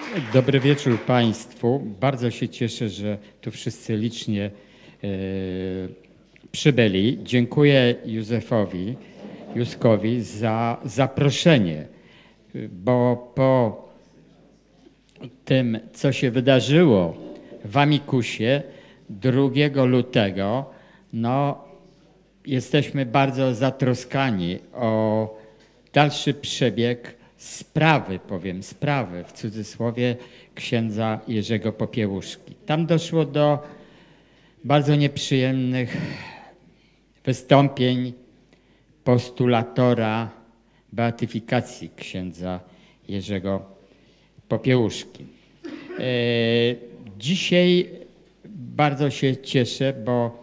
Dobry wieczór Państwu. Bardzo się cieszę, że tu wszyscy licznie przybyli. Dziękuję Józkowi za zaproszenie, bo po tym, co się wydarzyło w Amikusie 2 lutego, no, jesteśmy bardzo zatroskani o dalszy przebieg sprawy w cudzysłowie księdza Jerzego Popiełuszki. Tam doszło do bardzo nieprzyjemnych wystąpień postulatora beatyfikacji księdza Jerzego Popiełuszki. Dzisiaj bardzo się cieszę, bo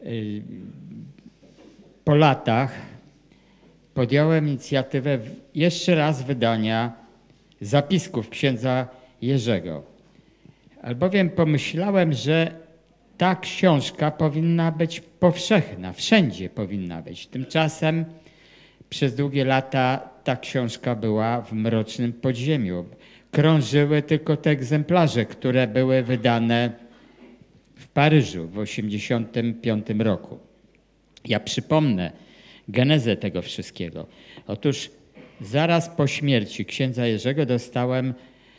po latach podjąłem inicjatywę jeszcze raz wydania zapisków księdza Jerzego. Albowiem pomyślałem, że ta książka powinna być powszechna, wszędzie powinna być. Tymczasem przez długie lata ta książka była w mrocznym podziemiu. Krążyły tylko te egzemplarze, które były wydane w Paryżu w 1985 roku. Ja przypomnę genezę tego wszystkiego. Otóż zaraz po śmierci księdza Jerzego dostałem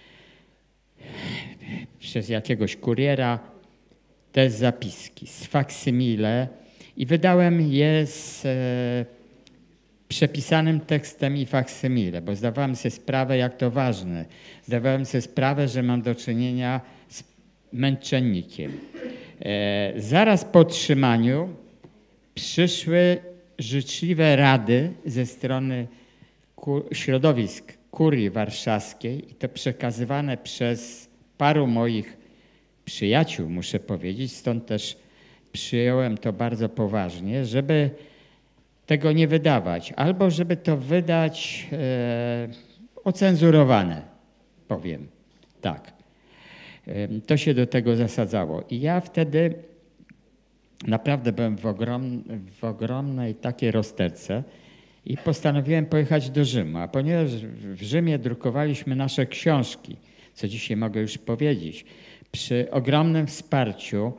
przez jakiegoś kuriera te zapiski z faksymile i wydałem je z przepisanym tekstem i faksymile, bo zdawałem sobie sprawę, jak to ważne. Zdawałem sobie sprawę, że mam do czynienia z męczennikiem. Zaraz po otrzymaniu przyszły życzliwe rady ze strony środowisk kurii warszawskiej i to przekazywane przez paru moich przyjaciół, muszę powiedzieć, stąd też przyjąłem to bardzo poważnie, żeby tego nie wydawać, albo żeby to wydać ocenzurowane, powiem tak. To się do tego zasadzało. I ja wtedy naprawdę byłem w ogromnej takiej rozterce i postanowiłem pojechać do Rzymu. A ponieważ w Rzymie drukowaliśmy nasze książki, co dzisiaj mogę już powiedzieć, przy ogromnym wsparciu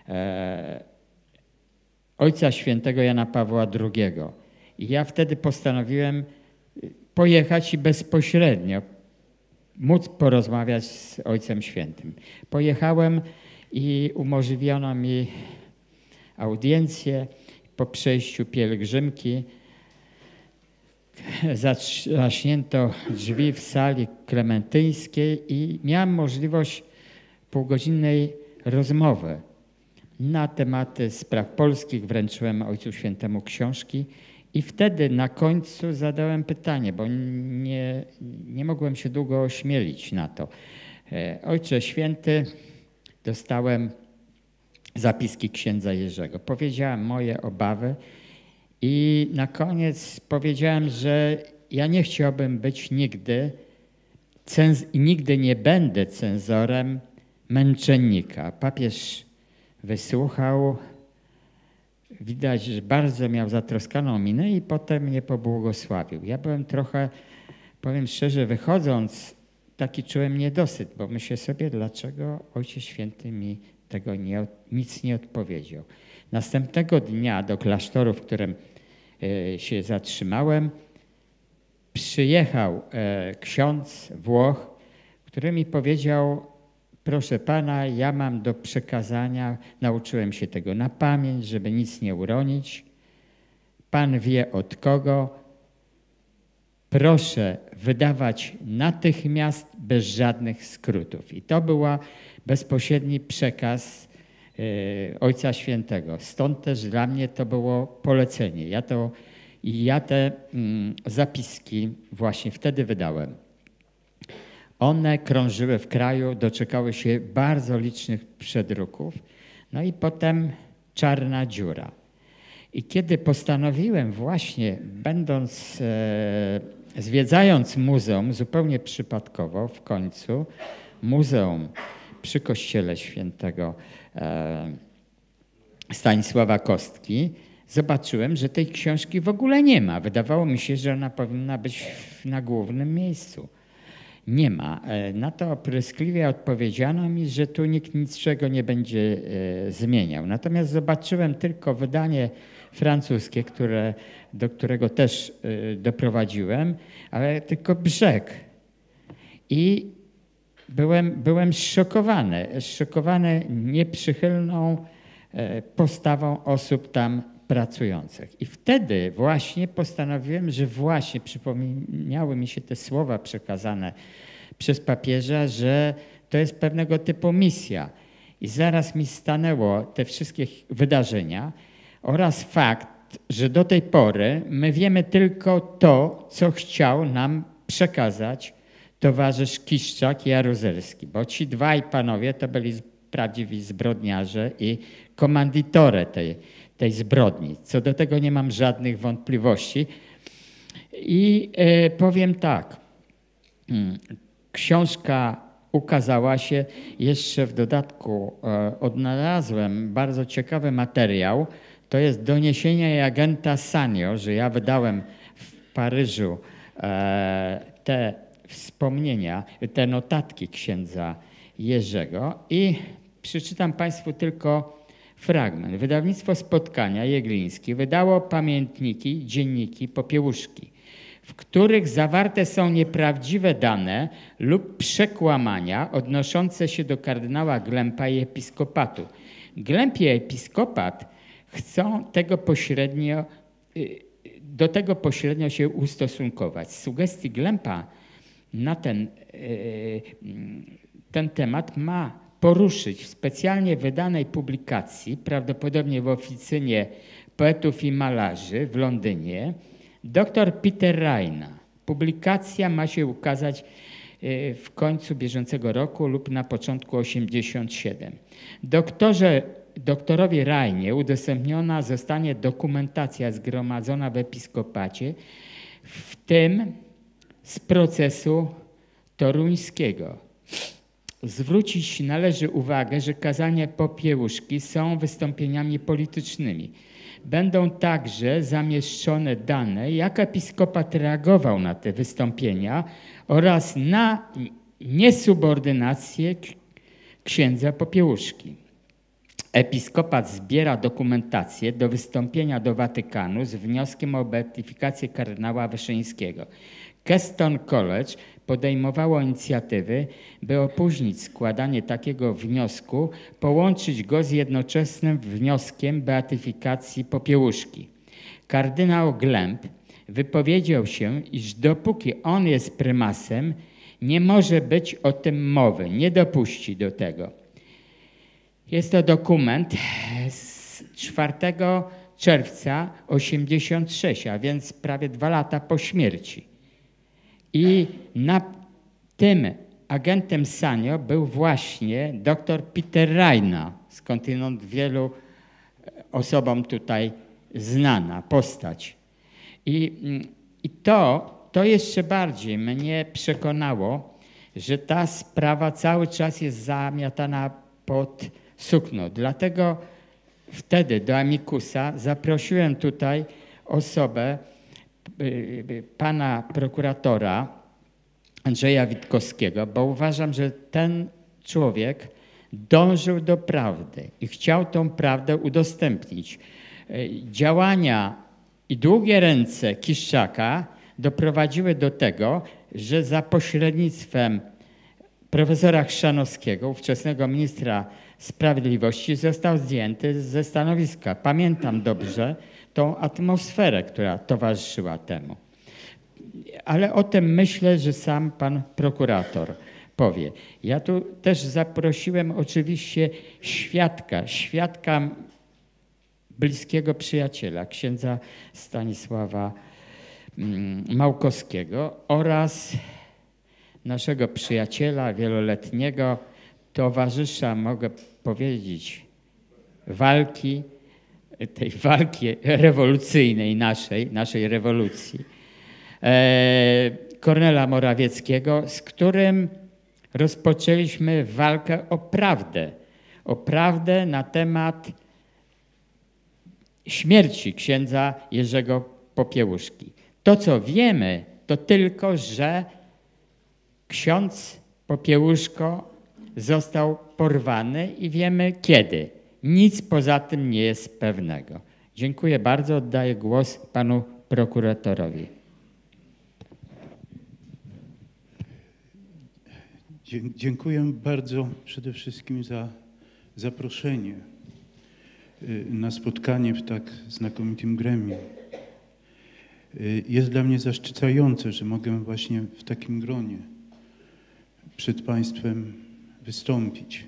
Ojca Świętego Jana Pawła II. I ja wtedy postanowiłem pojechać i bezpośrednio móc porozmawiać z Ojcem Świętym. Pojechałem i umożliwiono mi audiencję. Po przejściu pielgrzymki zatrzaśnięto drzwi w sali klementyńskiej i miałem możliwość półgodzinnej rozmowy na tematy spraw polskich. Wręczyłem Ojcu Świętemu książki i wtedy na końcu zadałem pytanie, bo nie mogłem się długo ośmielić na to. Ojcze Święty, dostałem zapiski księdza Jerzego. Powiedziałem moje obawy i na koniec powiedziałem, że ja nie chciałbym być nigdy i nigdy nie będę cenzorem męczennika. Papież wysłuchał, widać, że bardzo miał zatroskaną minę i potem mnie pobłogosławił. Ja byłem trochę, powiem szczerze, wychodząc, taki czułem niedosyt, bo myślę sobie, dlaczego Ojciec Święty mi tego nic nie odpowiedział. Następnego dnia do klasztoru, w którym się zatrzymałem, przyjechał ksiądz Włoch, który mi powiedział: proszę pana, ja mam do przekazania, nauczyłem się tego na pamięć, żeby nic nie uronić. Pan wie od kogo. Proszę wydawać natychmiast, bez żadnych skrótów. I to był bezpośredni przekaz Ojca Świętego. Stąd też dla mnie to było polecenie. Ja te zapiski właśnie wtedy wydałem. One krążyły w kraju, doczekały się bardzo licznych przedruków. No i potem czarna dziura. I kiedy postanowiłem właśnie, zwiedzając muzeum, zupełnie przypadkowo w końcu, muzeum przy kościele świętego Stanisława Kostki, zobaczyłem, że tej książki w ogóle nie ma. Wydawało mi się, że ona powinna być na głównym miejscu. nie ma. Na to opryskliwie odpowiedziano mi, że tu nikt niczego nie będzie zmieniał. Natomiast zobaczyłem tylko wydanie francuskie, do którego też doprowadziłem, ale tylko brzeg. I byłem zszokowany nieprzychylną postawą osób tam pracujących. I wtedy właśnie postanowiłem, że właśnie przypomniały mi się te słowa przekazane przez papieża, że to jest pewnego typu misja. I zaraz mi stanęło te wszystkie wydarzenia oraz fakt, że do tej pory my wiemy tylko to, co chciał nam przekazać towarzysz Kiszczak i Jaruzelski, bo ci dwaj panowie to byli prawdziwi zbrodniarze i komanditore tej zbrodni. Co do tego nie mam żadnych wątpliwości. I powiem tak, książka ukazała się, jeszcze w dodatku odnalazłem bardzo ciekawy materiał, to jest doniesienie agenta Sanio, że ja wydałem w Paryżu te wspomnienia, te notatki księdza Jerzego i przeczytam Państwu tylko fragment. Wydawnictwo Spotkania Jeglińskie wydało pamiętniki, dzienniki, popiełuszki, w których zawarte są nieprawdziwe dane lub przekłamania odnoszące się do kardynała Glempa i episkopatu. Glemp i episkopat chcą do tego pośrednio się ustosunkować. Z sugestii Glempa na ten temat ma poruszyć w specjalnie wydanej publikacji, prawdopodobnie w oficynie poetów i malarzy w Londynie, dr Peter Rajna. Publikacja ma się ukazać w końcu bieżącego roku lub na początku 1987. Doktorowi Rajnie udostępniona zostanie dokumentacja zgromadzona w episkopacie, w tym z procesu toruńskiego. Zwrócić należy uwagę, że kazania popiełuszki są wystąpieniami politycznymi. Będą także zamieszczone dane, jak episkopat reagował na te wystąpienia oraz na niesubordynację księdza popiełuszki. Episkopat zbiera dokumentację do wystąpienia do Watykanu z wnioskiem o beatyfikację kardynała Wyszyńskiego. Keston College podejmowało inicjatywy, by opóźnić składanie takiego wniosku, połączyć go z jednoczesnym wnioskiem beatyfikacji popiełuszki. Kardynał Glemp wypowiedział się, iż dopóki on jest prymasem, nie może być o tym mowy, nie dopuści do tego. Jest to dokument z 4 czerwca 1986, a więc prawie 2 lata po śmierci. I na tym agentem Sanio był właśnie dr Peter Rajna, skądinąd wielu osobom tutaj znana postać. I to jeszcze bardziej mnie przekonało, że ta sprawa cały czas jest zamiatana pod sukno. Dlatego wtedy do Amikusa zaprosiłem tutaj osobę, pana prokuratora Andrzeja Witkowskiego, bo uważam, że ten człowiek dążył do prawdy i chciał tą prawdę udostępnić. Działania i długie ręce Kiszczaka doprowadziły do tego, że za pośrednictwem profesora Chrzanowskiego, ówczesnego ministra sprawiedliwości, został zdjęty ze stanowiska. Pamiętam dobrze tą atmosferę, która towarzyszyła temu. Ale o tym myślę, że sam pan prokurator powie. Ja tu też zaprosiłem oczywiście świadka bliskiego przyjaciela, księdza Stanisława Małkowskiego oraz naszego przyjaciela wieloletniego, towarzysza, mogę powiedzieć, tej walki rewolucyjnej naszej rewolucji, Kornela Morawieckiego, z którym rozpoczęliśmy walkę o prawdę na temat śmierci księdza Jerzego Popiełuszki. To, co wiemy, to tylko, że ksiądz Popiełuszko został porwany i wiemy kiedy. Nic poza tym nie jest pewnego. Dziękuję bardzo. Oddaję głos panu prokuratorowi. Dziękuję bardzo przede wszystkim za zaproszenie na spotkanie w tak znakomitym gremium. Jest dla mnie zaszczycające, że mogę właśnie w takim gronie przed Państwem wystąpić.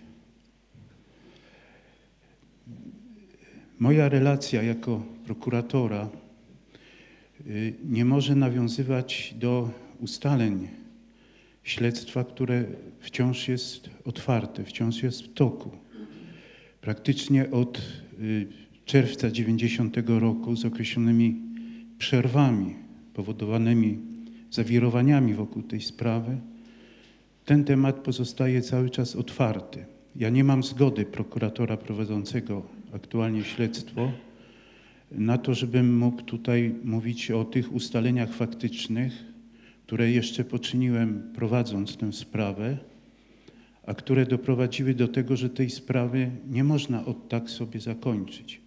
Moja relacja jako prokuratora nie może nawiązywać do ustaleń śledztwa, które wciąż jest otwarte, wciąż jest w toku. Praktycznie od czerwca 90 roku z określonymi przerwami powodowanymi zawirowaniami wokół tej sprawy, ten temat pozostaje cały czas otwarty. Ja nie mam zgody prokuratora prowadzącego aktualnie śledztwo na to, żebym mógł tutaj mówić o tych ustaleniach faktycznych, które jeszcze poczyniłem prowadząc tę sprawę, a które doprowadziły do tego, że tej sprawy nie można od tak sobie zakończyć.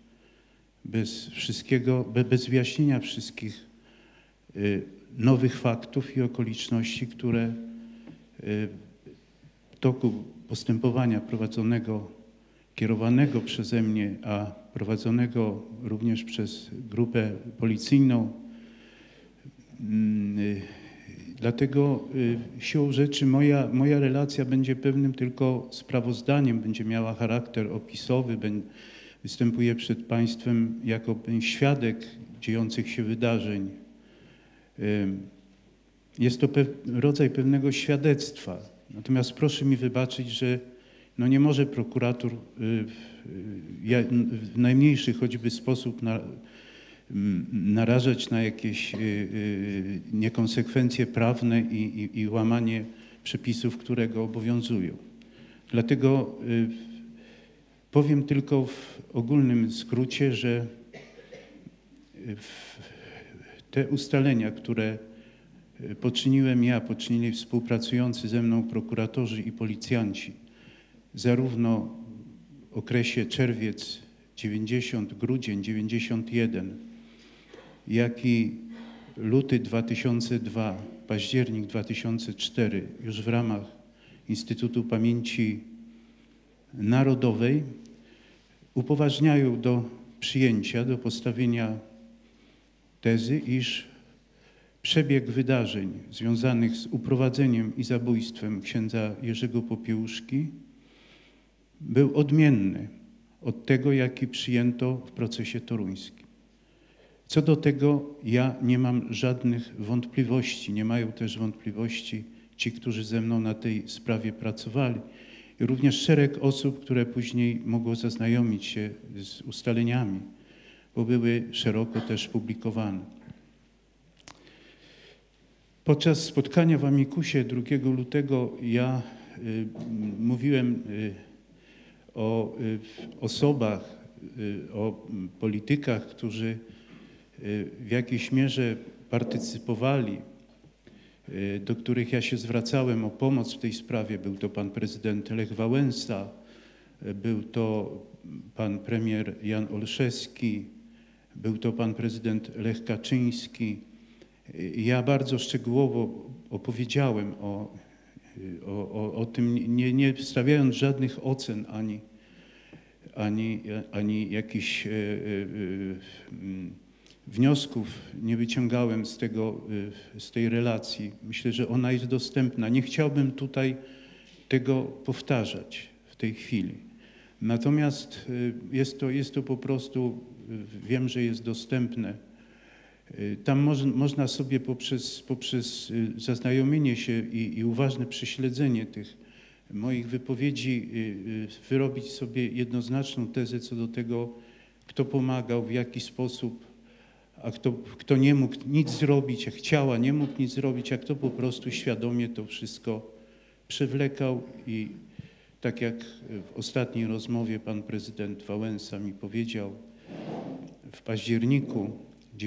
Bez wyjaśnienia wszystkich nowych faktów i okoliczności, które w toku postępowania prowadzonego, kierowanego przeze mnie, a prowadzonego również przez grupę policyjną. Dlatego siłą rzeczy moja relacja będzie pewnym tylko sprawozdaniem, będzie miała charakter opisowy, występuję przed Państwem jako świadek dziejących się wydarzeń. Jest to rodzaj pewnego świadectwa. Natomiast proszę mi wybaczyć, że no nie może prokurator w najmniejszy choćby sposób narażać na jakieś niekonsekwencje prawne i łamanie przepisów, które go obowiązują. Dlatego powiem tylko w ogólnym skrócie, że te ustalenia, które poczyniłem ja, poczynili współpracujący ze mną prokuratorzy i policjanci, zarówno w okresie czerwiec 90, grudzień 91, jak i luty 2002, październik 2004, już w ramach Instytutu Pamięci Narodowej, upoważniają do przyjęcia, do postawienia tezy, iż przebieg wydarzeń związanych z uprowadzeniem i zabójstwem księdza Jerzego Popiełuszki był odmienny od tego, jaki przyjęto w procesie toruńskim. Co do tego ja nie mam żadnych wątpliwości, nie mają też wątpliwości ci, którzy ze mną na tej sprawie pracowali i również szereg osób, które później mogło zaznajomić się z ustaleniami, bo były szeroko też publikowane. Podczas spotkania w Amikusie 2 lutego ja mówiłem o osobach, o politykach, którzy w jakiejś mierze partycypowali, do których ja się zwracałem o pomoc w tej sprawie. Był to pan prezydent Lech Wałęsa, był to pan premier Jan Olszewski, był to pan prezydent Lech Kaczyński. Ja bardzo szczegółowo opowiedziałem o tym, nie stawiając żadnych ocen ani jakichś wniosków nie wyciągałem z tej relacji. Myślę, że ona jest dostępna. Nie chciałbym tutaj tego powtarzać w tej chwili. Natomiast jest to po prostu, wiem, że jest dostępne. Tam można sobie poprzez zaznajomienie się i uważne prześledzenie tych moich wypowiedzi wyrobić sobie jednoznaczną tezę co do tego, kto pomagał, w jaki sposób, a kto nie mógł nic zrobić, a chciał, a nie mógł nic zrobić, a kto po prostu świadomie to wszystko przewlekał. I tak jak w ostatniej rozmowie pan prezydent Wałęsa mi powiedział w październiku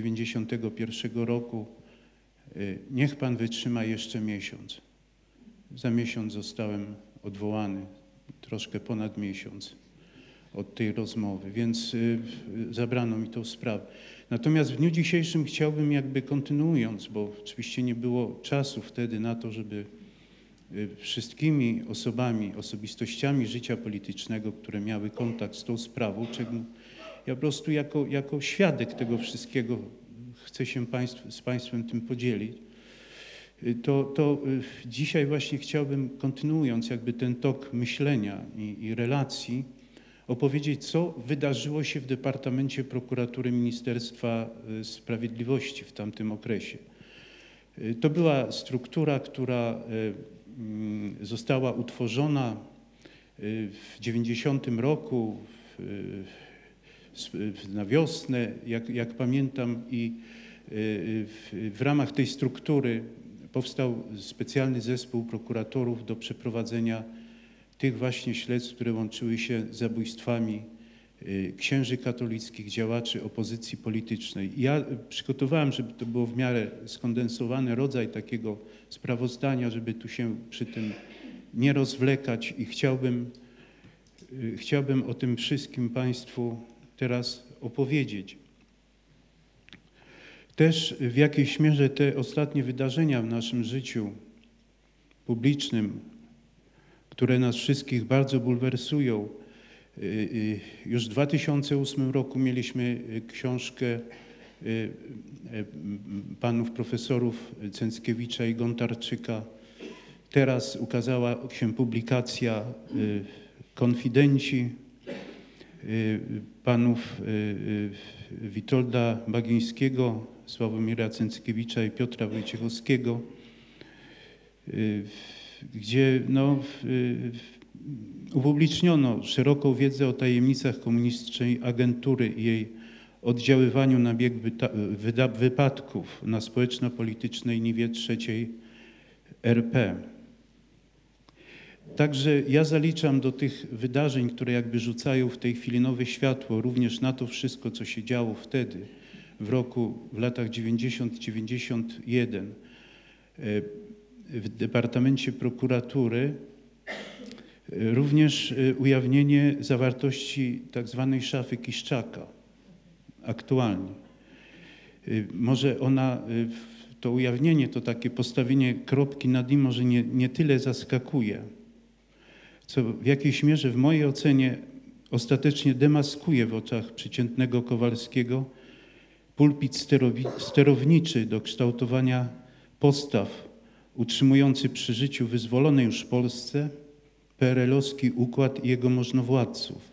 91 roku, niech pan wytrzyma jeszcze miesiąc. Za miesiąc zostałem odwołany, troszkę ponad miesiąc od tej rozmowy, więc zabrano mi tą sprawę. Natomiast w dniu dzisiejszym chciałbym jakby kontynuując, bo oczywiście nie było czasu wtedy na to, żeby wszystkimi osobami, osobistościami życia politycznego, które miały kontakt z tą sprawą, czego ja po prostu jako świadek tego wszystkiego chcę się z Państwem tym podzielić, to dzisiaj właśnie chciałbym, kontynuując jakby ten tok myślenia i relacji, opowiedzieć, co wydarzyło się w Departamencie Prokuratury Ministerstwa Sprawiedliwości w tamtym okresie. To była struktura, która została utworzona w 90 roku, na wiosnę, jak pamiętam, i w ramach tej struktury powstał specjalny zespół prokuratorów do przeprowadzenia tych właśnie śledztw, które łączyły się z zabójstwami księży katolickich, działaczy opozycji politycznej. Ja przygotowałem, żeby to było w miarę skondensowany rodzaj takiego sprawozdania, żeby tu się przy tym nie rozwlekać i chciałbym o tym wszystkim Państwu teraz opowiedzieć. Też w jakiejś mierze te ostatnie wydarzenia w naszym życiu publicznym, które nas wszystkich bardzo bulwersują. Już w 2008 roku mieliśmy książkę panów profesorów Cęckiewicza i Gontarczyka. Teraz ukazała się publikacja Konfidenci panów Witolda Bagińskiego, Sławomira Cęckiewicza i Piotra Wojciechowskiego, gdzie upubliczniono szeroką wiedzę o tajemnicach komunistycznej agentury i jej oddziaływaniu na bieg wypadków na społeczno-politycznej niwie III RP. Także ja zaliczam do tych wydarzeń, które jakby rzucają w tej chwili nowe światło, również na to wszystko, co się działo wtedy, w latach 90-91 w Departamencie Prokuratury, również ujawnienie zawartości tak zwanej szafy Kiszczaka aktualnie. Może to ujawnienie, to takie postawienie kropki nad i może nie tyle zaskakuje, co w jakiejś mierze w mojej ocenie ostatecznie demaskuje w oczach przeciętnego Kowalskiego pulpit sterowniczy do kształtowania postaw utrzymujący przy życiu wyzwolonej już Polsce PRL-owski układ i jego możnowładców.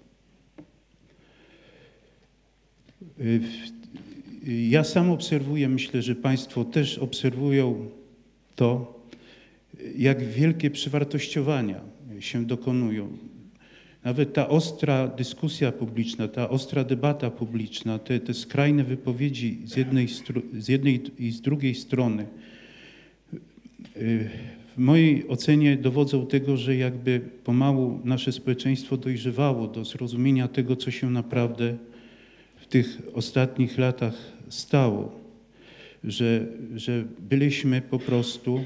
Ja sam obserwuję, myślę, że Państwo też obserwują to, jak wielkie przewartościowania się dokonują. Nawet ta ostra dyskusja publiczna, ta ostra debata publiczna, te skrajne wypowiedzi z jednej i z drugiej strony w mojej ocenie dowodzą tego, że jakby pomału nasze społeczeństwo dojrzewało do zrozumienia tego, co się naprawdę w tych ostatnich latach stało. Że byliśmy po prostu,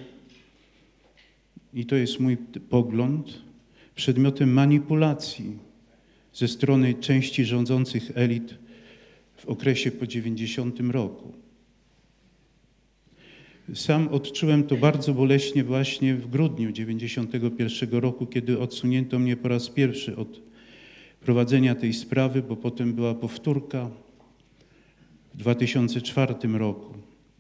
i to jest mój pogląd, przedmiotem manipulacji ze strony części rządzących elit w okresie po 90 roku. Sam odczułem to bardzo boleśnie właśnie w grudniu 91 roku, kiedy odsunięto mnie po raz pierwszy od prowadzenia tej sprawy, bo potem była powtórka w 2004 roku.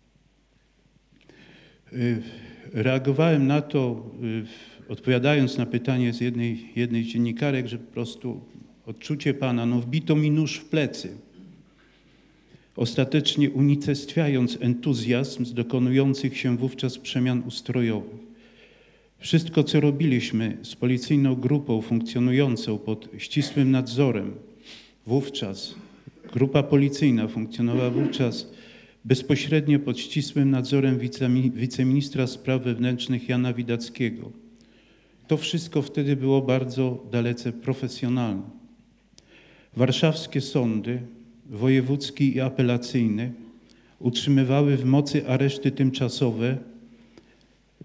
Reagowałem na to, odpowiadając na pytanie z jednej z dziennikarek, że po prostu odczucie pana, wbito mi nóż w plecy, ostatecznie unicestwiając entuzjazm z dokonujących się wówczas przemian ustrojowych. Wszystko, co robiliśmy z policyjną grupą funkcjonującą pod ścisłym nadzorem, wówczas grupa policyjna funkcjonowała wówczas bezpośrednio pod ścisłym nadzorem wiceministra spraw wewnętrznych Jana Widackiego. To wszystko wtedy było bardzo dalece profesjonalne. Warszawskie sądy, wojewódzki i apelacyjny, utrzymywały w mocy areszty tymczasowe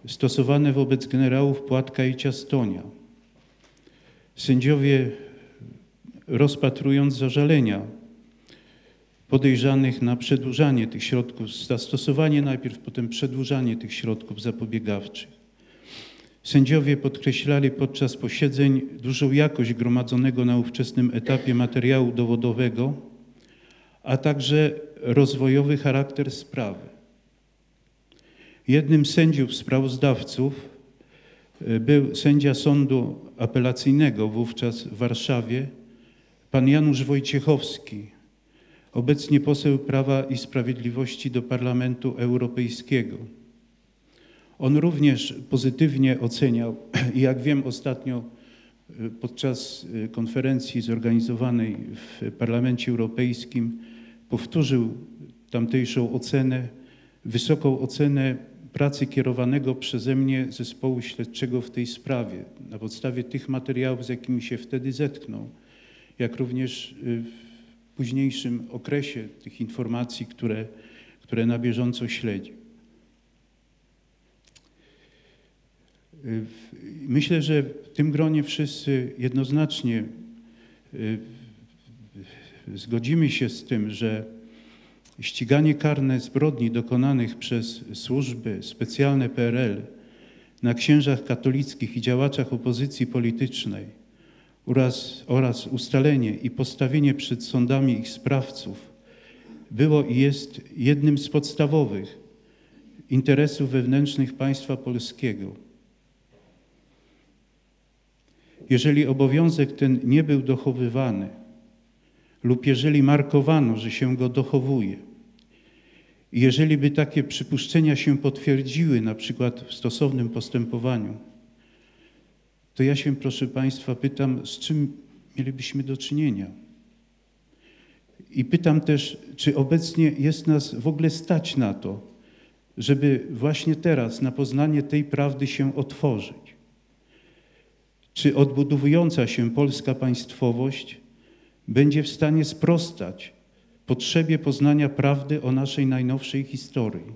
stosowane wobec generałów Płatka i Ciastonia. Sędziowie, rozpatrując zażalenia podejrzanych na przedłużanie tych środków, zastosowanie najpierw, potem przedłużanie tych środków zapobiegawczych. Sędziowie podkreślali podczas posiedzeń dużą jakość gromadzonego na ówczesnym etapie materiału dowodowego, a także rozwojowy charakter sprawy. Jednym z sędziów sprawozdawców był sędzia Sądu Apelacyjnego wówczas w Warszawie, pan Janusz Wojciechowski, obecnie poseł Prawa i Sprawiedliwości do Parlamentu Europejskiego. On również pozytywnie oceniał i jak wiem ostatnio podczas konferencji zorganizowanej w Parlamencie Europejskim powtórzył tamtejszą ocenę, wysoką ocenę pracy kierowanego przeze mnie zespołu śledczego w tej sprawie na podstawie tych materiałów, z jakimi się wtedy zetknął, jak również w późniejszym okresie tych informacji, które na bieżąco śledzi. Myślę, że w tym gronie wszyscy jednoznacznie zgodzimy się z tym, że ściganie karne zbrodni dokonanych przez służby specjalne PRL na księżach katolickich i działaczach opozycji politycznej oraz ustalenie i postawienie przed sądami ich sprawców było i jest jednym z podstawowych interesów wewnętrznych państwa polskiego. Jeżeli obowiązek ten nie był dochowywany lub jeżeli markowano, że się go dochowuje, i jeżeli by takie przypuszczenia się potwierdziły, na przykład w stosownym postępowaniu, to ja się, proszę Państwa, pytam, z czym mielibyśmy do czynienia? I pytam też, czy obecnie jest nas w ogóle stać na to, żeby właśnie teraz na poznanie tej prawdy się otworzyć? Czy odbudowująca się polska państwowość będzie w stanie sprostać potrzebie poznania prawdy o naszej najnowszej historii?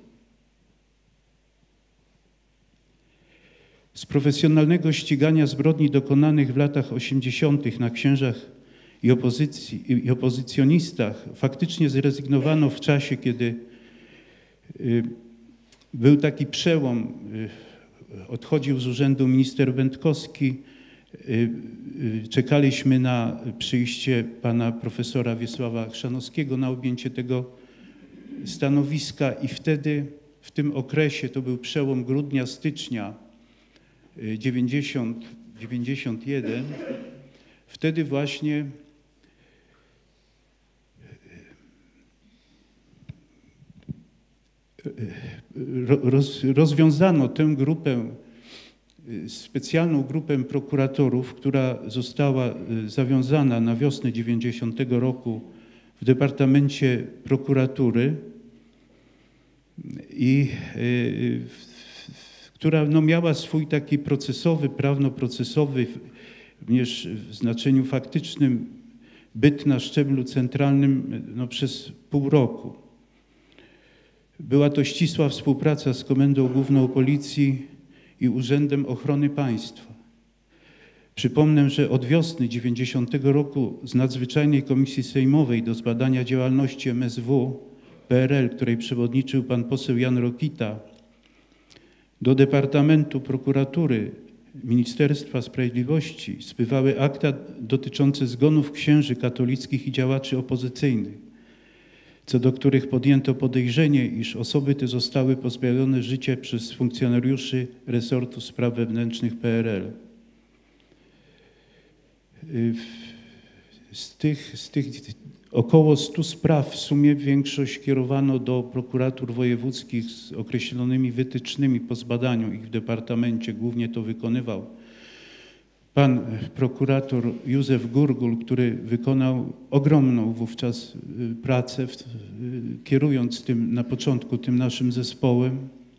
Z profesjonalnego ścigania zbrodni dokonanych w latach 80. na księżach i opozycjonistach faktycznie zrezygnowano w czasie, kiedy był taki przełom, odchodził z urzędu minister Będkowski, czekaliśmy na przyjście pana profesora Wiesława Chrzanowskiego na objęcie tego stanowiska i wtedy, w tym okresie, to był przełom grudnia, stycznia 91, wtedy właśnie rozwiązano tę grupę, specjalną grupę prokuratorów, która została zawiązana na wiosnę 90 roku w Departamencie Prokuratury i która no, miała swój taki procesowy, prawno-procesowy, również w znaczeniu faktycznym, byt na szczeblu centralnym no, przez pół roku. Była to ścisła współpraca z Komendą Główną Policji i Urzędem Ochrony Państwa. Przypomnę, że od wiosny 90 roku z Nadzwyczajnej Komisji Sejmowej do zbadania działalności MSW PRL, której przewodniczył pan poseł Jan Rokita, do Departamentu Prokuratury Ministerstwa Sprawiedliwości spływały akta dotyczące zgonów księży katolickich i działaczy opozycyjnych, co do których podjęto podejrzenie, iż osoby te zostały pozbawione życia przez funkcjonariuszy resortu spraw wewnętrznych PRL. Z tych około 100 spraw w sumie większość kierowano do prokuratur wojewódzkich z określonymi wytycznymi po zbadaniu ich w departamencie. Głównie to wykonywał pan prokurator Józef Gurgul, który wykonał ogromną wówczas pracę, kierując tym na początku tym naszym zespołem.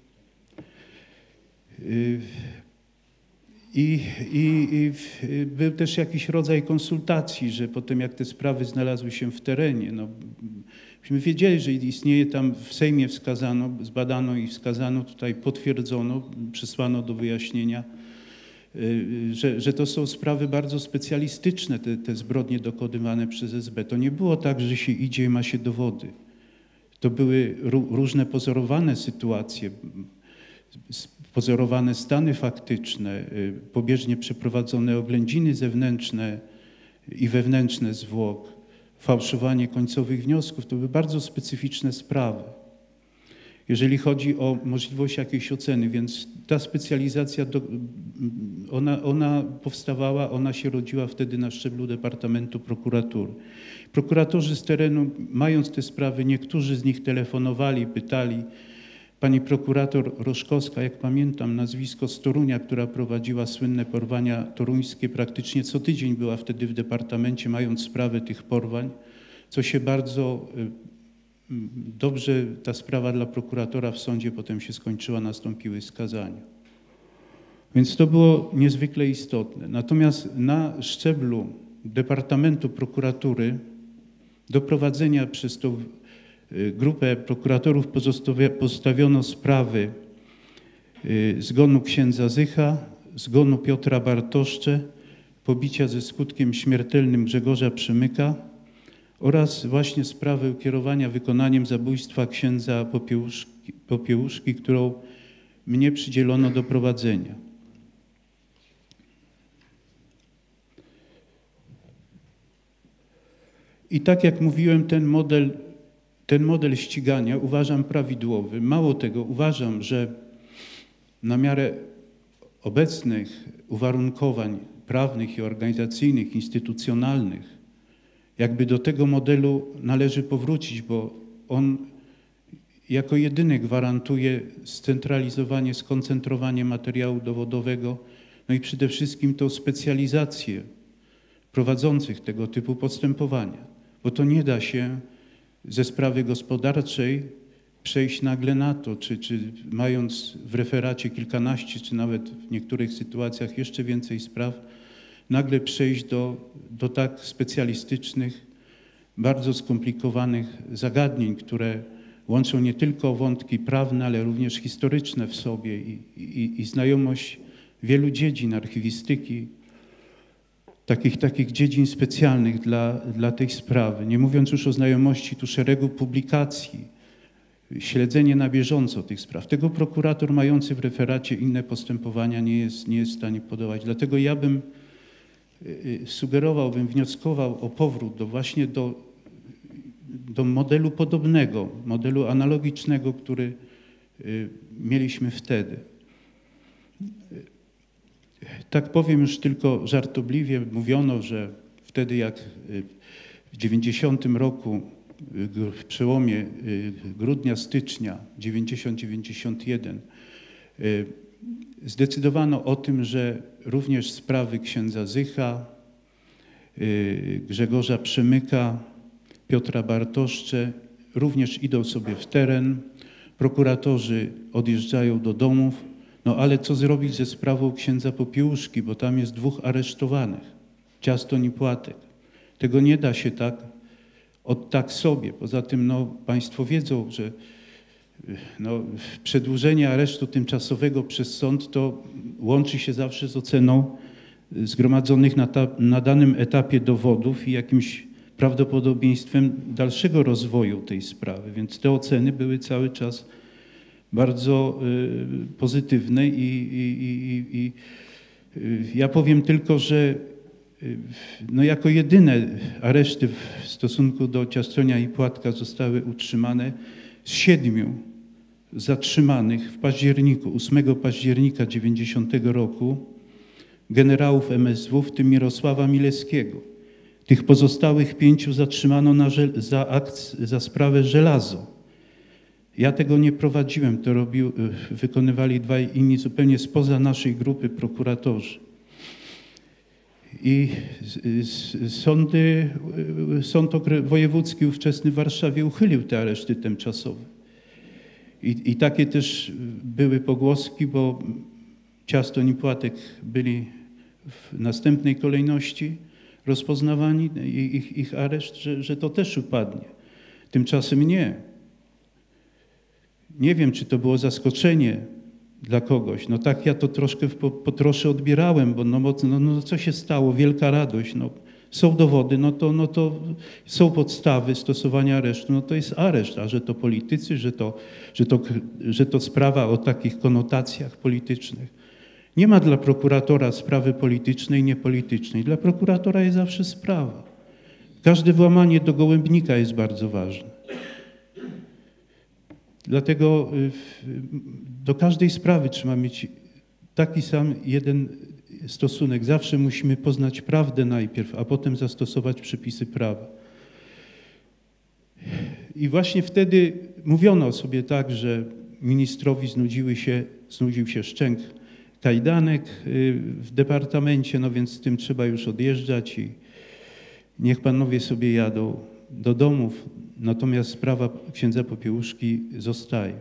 I był też jakiś rodzaj konsultacji, że potem jak te sprawy znalazły się w terenie, no, Myśmy wiedzieli, że istnieje tam, w Sejmie wskazano, zbadano i wskazano, tutaj potwierdzono, przesłano do wyjaśnienia, że to są sprawy bardzo specjalistyczne, te zbrodnie dokonywane przez SB. To nie było tak, że się idzie i ma się dowody. To były różne pozorowane sytuacje, pozorowane stany faktyczne, pobieżnie przeprowadzone oględziny zewnętrzne i wewnętrzne zwłok, fałszowanie końcowych wniosków. To były bardzo specyficzne sprawy. Jeżeli chodzi o możliwość jakiejś oceny, więc ta specjalizacja, ona powstawała, ona się rodziła wtedy na szczeblu Departamentu Prokuratury. Prokuratorzy z terenu, mając te sprawy, niektórzy z nich telefonowali, pytali. Pani prokurator Roszkowska, jak pamiętam nazwisko, z Torunia, która prowadziła słynne porwania toruńskie, praktycznie co tydzień była wtedy w departamencie, mając sprawę tych porwań, co się bardzo dobrze, ta sprawa dla prokuratora w sądzie potem się skończyła, nastąpiły skazania. Więc to było niezwykle istotne. Natomiast na szczeblu Departamentu Prokuratury doprowadzenia przez tą grupę prokuratorów postawiono sprawy zgonu księdza Zycha, zgonu Piotra Bartoszcze, pobicia ze skutkiem śmiertelnym Grzegorza Przemyka oraz właśnie sprawę ukierowania wykonaniem zabójstwa księdza Popiełuszki, którą mnie przydzielono do prowadzenia. I tak jak mówiłem, ten model ścigania uważam prawidłowy. Mało tego, uważam, że na miarę obecnych uwarunkowań prawnych i organizacyjnych, instytucjonalnych, jakby do tego modelu należy powrócić, bo on jako jedyny gwarantuje scentralizowanie, skoncentrowanie materiału dowodowego, no i przede wszystkim tą specjalizację prowadzących tego typu postępowania, bo to nie da się ze sprawy gospodarczej przejść nagle na to, czy mając w referacie kilkanaście, czy nawet w niektórych sytuacjach jeszcze więcej spraw, nagle przejść do tak specjalistycznych, bardzo skomplikowanych zagadnień, które łączą nie tylko wątki prawne, ale również historyczne w sobie i znajomość wielu dziedzin archiwistyki, takich dziedzin specjalnych dla tej sprawy. Nie mówiąc już o znajomości tu szeregu publikacji, śledzenie na bieżąco tych spraw. Tego prokurator mający w referacie inne postępowania nie jest w stanie podołać. Dlatego ja bym sugerował, wnioskował o powrót właśnie do modelu podobnego, modelu analogicznego, który mieliśmy wtedy. Tak powiem już tylko żartobliwie, mówiono, że wtedy jak w 90 roku, w przełomie grudnia, stycznia 90-91 zdecydowano o tym, że również sprawy księdza Zycha, Grzegorza Przemyka, Piotra Bartoszcze również idą sobie w teren, prokuratorzy odjeżdżają do domów, no ale co zrobić ze sprawą księdza Popiełuszki, bo tam jest 2 aresztowanych, Ciastoń i Płatek. Tego nie da się tak sobie. Poza tym no, państwo wiedzą, że no, przedłużenie aresztu tymczasowego przez sąd to łączy się zawsze z oceną zgromadzonych na danym etapie dowodów i jakimś prawdopodobieństwem dalszego rozwoju tej sprawy. Więc te oceny były cały czas bardzo pozytywne i ja powiem tylko, że no jako jedyne areszty w stosunku do Ciastonia i Płatka zostały utrzymane z 7 zatrzymanych w październiku, 8 października 90 roku generałów MSW, w tym Mirosława Milewskiego. Tych pozostałych 5 zatrzymano za sprawę Żelazo. Ja tego nie prowadziłem, to wykonywali 2 inni zupełnie spoza naszej grupy prokuratorzy. I Sąd Wojewódzki ówczesny w Warszawie uchylił te areszty tymczasowe. I takie też były pogłoski, bo Ciastoń i Płatek byli w następnej kolejności rozpoznawani, ich areszt, że to też upadnie. Tymczasem nie. Nie wiem, czy to było zaskoczenie dla kogoś. No tak ja to troszkę po trosze odbierałem, bo no co się stało? Wielka radość. No, są dowody, no to są podstawy stosowania aresztu, no to jest areszt, a że to politycy, że to sprawa o takich konotacjach politycznych. Nie ma dla prokuratora sprawy politycznej, niepolitycznej. Dla prokuratora jest zawsze sprawa. Każde włamanie do gołębnika jest bardzo ważne. Dlatego do każdej sprawy trzeba mieć taki sam jeden stosunek. Zawsze musimy poznać prawdę najpierw, a potem zastosować przepisy prawa. I właśnie wtedy mówiono sobie tak, że ministrowi znudził się szczęk kajdanek w departamencie, no więc z tym trzeba już odjeżdżać i niech panowie sobie jadą do domów, natomiast sprawa księdza Popiełuszki zostaje.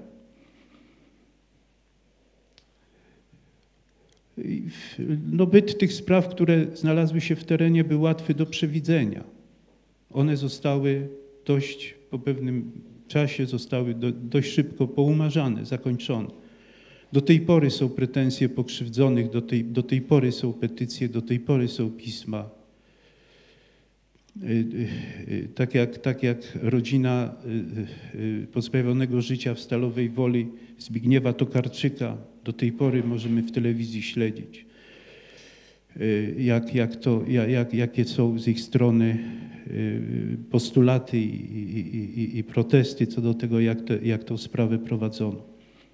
No byt tych spraw, które znalazły się w terenie, był łatwy do przewidzenia. One zostały po pewnym czasie dość szybko poumarzane, zakończone. Do tej pory są pretensje pokrzywdzonych, do tej pory są petycje, do tej pory są pisma. Tak jak rodzina pozbawionego życia w Stalowej Woli Zbigniewa Tokarczyka, do tej pory możemy w telewizji śledzić, jakie są z ich strony postulaty i protesty co do tego, jak tę sprawę prowadzono.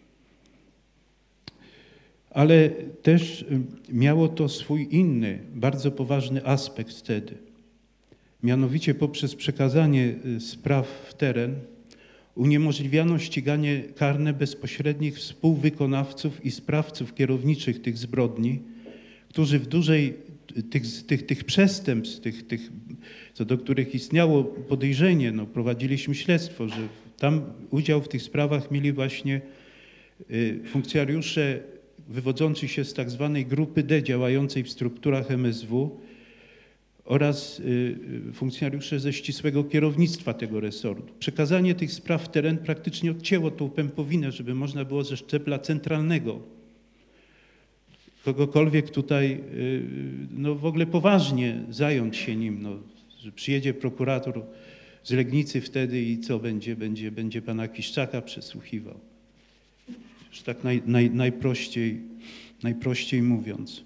Ale też miało to swój inny, bardzo poważny aspekt wtedy. Mianowicie poprzez przekazanie spraw w teren uniemożliwiano ściganie karne bezpośrednich współwykonawców i sprawców kierowniczych tych zbrodni, którzy w dużej tych przestępstw, co do których istniało podejrzenie, no, prowadziliśmy śledztwo, że tam udział w tych sprawach mieli właśnie funkcjonariusze wywodzący się z tak zwanej grupy D działającej w strukturach MSW oraz funkcjonariusze ze ścisłego kierownictwa tego resortu. Przekazanie tych spraw w teren praktycznie odcięło tą pępowinę, żeby można było ze szczebla centralnego kogokolwiek tutaj no, w ogóle poważnie zająć się nim, no, że przyjedzie prokurator z Legnicy wtedy i co będzie pana Kiszczaka przesłuchiwał. Już tak najprościej mówiąc.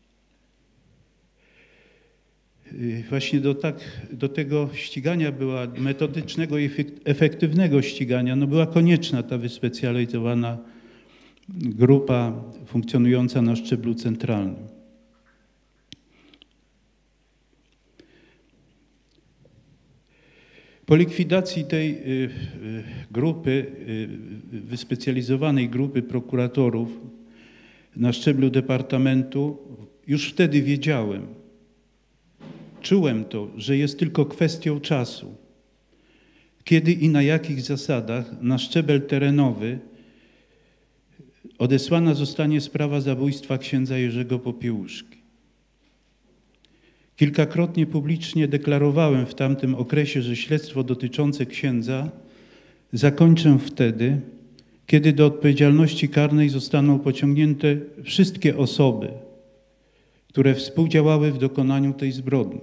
Właśnie do tego ścigania metodycznego i efektywnego ścigania, no była konieczna ta wyspecjalizowana grupa funkcjonująca na szczeblu centralnym. Po likwidacji tej grupy, wyspecjalizowanej grupy prokuratorów na szczeblu departamentu, już wtedy wiedziałem, czułem to, że jest tylko kwestią czasu, kiedy i na jakich zasadach na szczebel terenowy odesłana zostanie sprawa zabójstwa księdza Jerzego Popiełuszki. Kilkakrotnie publicznie deklarowałem w tamtym okresie, że śledztwo dotyczące księdza zakończę wtedy, kiedy do odpowiedzialności karnej zostaną pociągnięte wszystkie osoby, które współdziałały w dokonaniu tej zbrodni.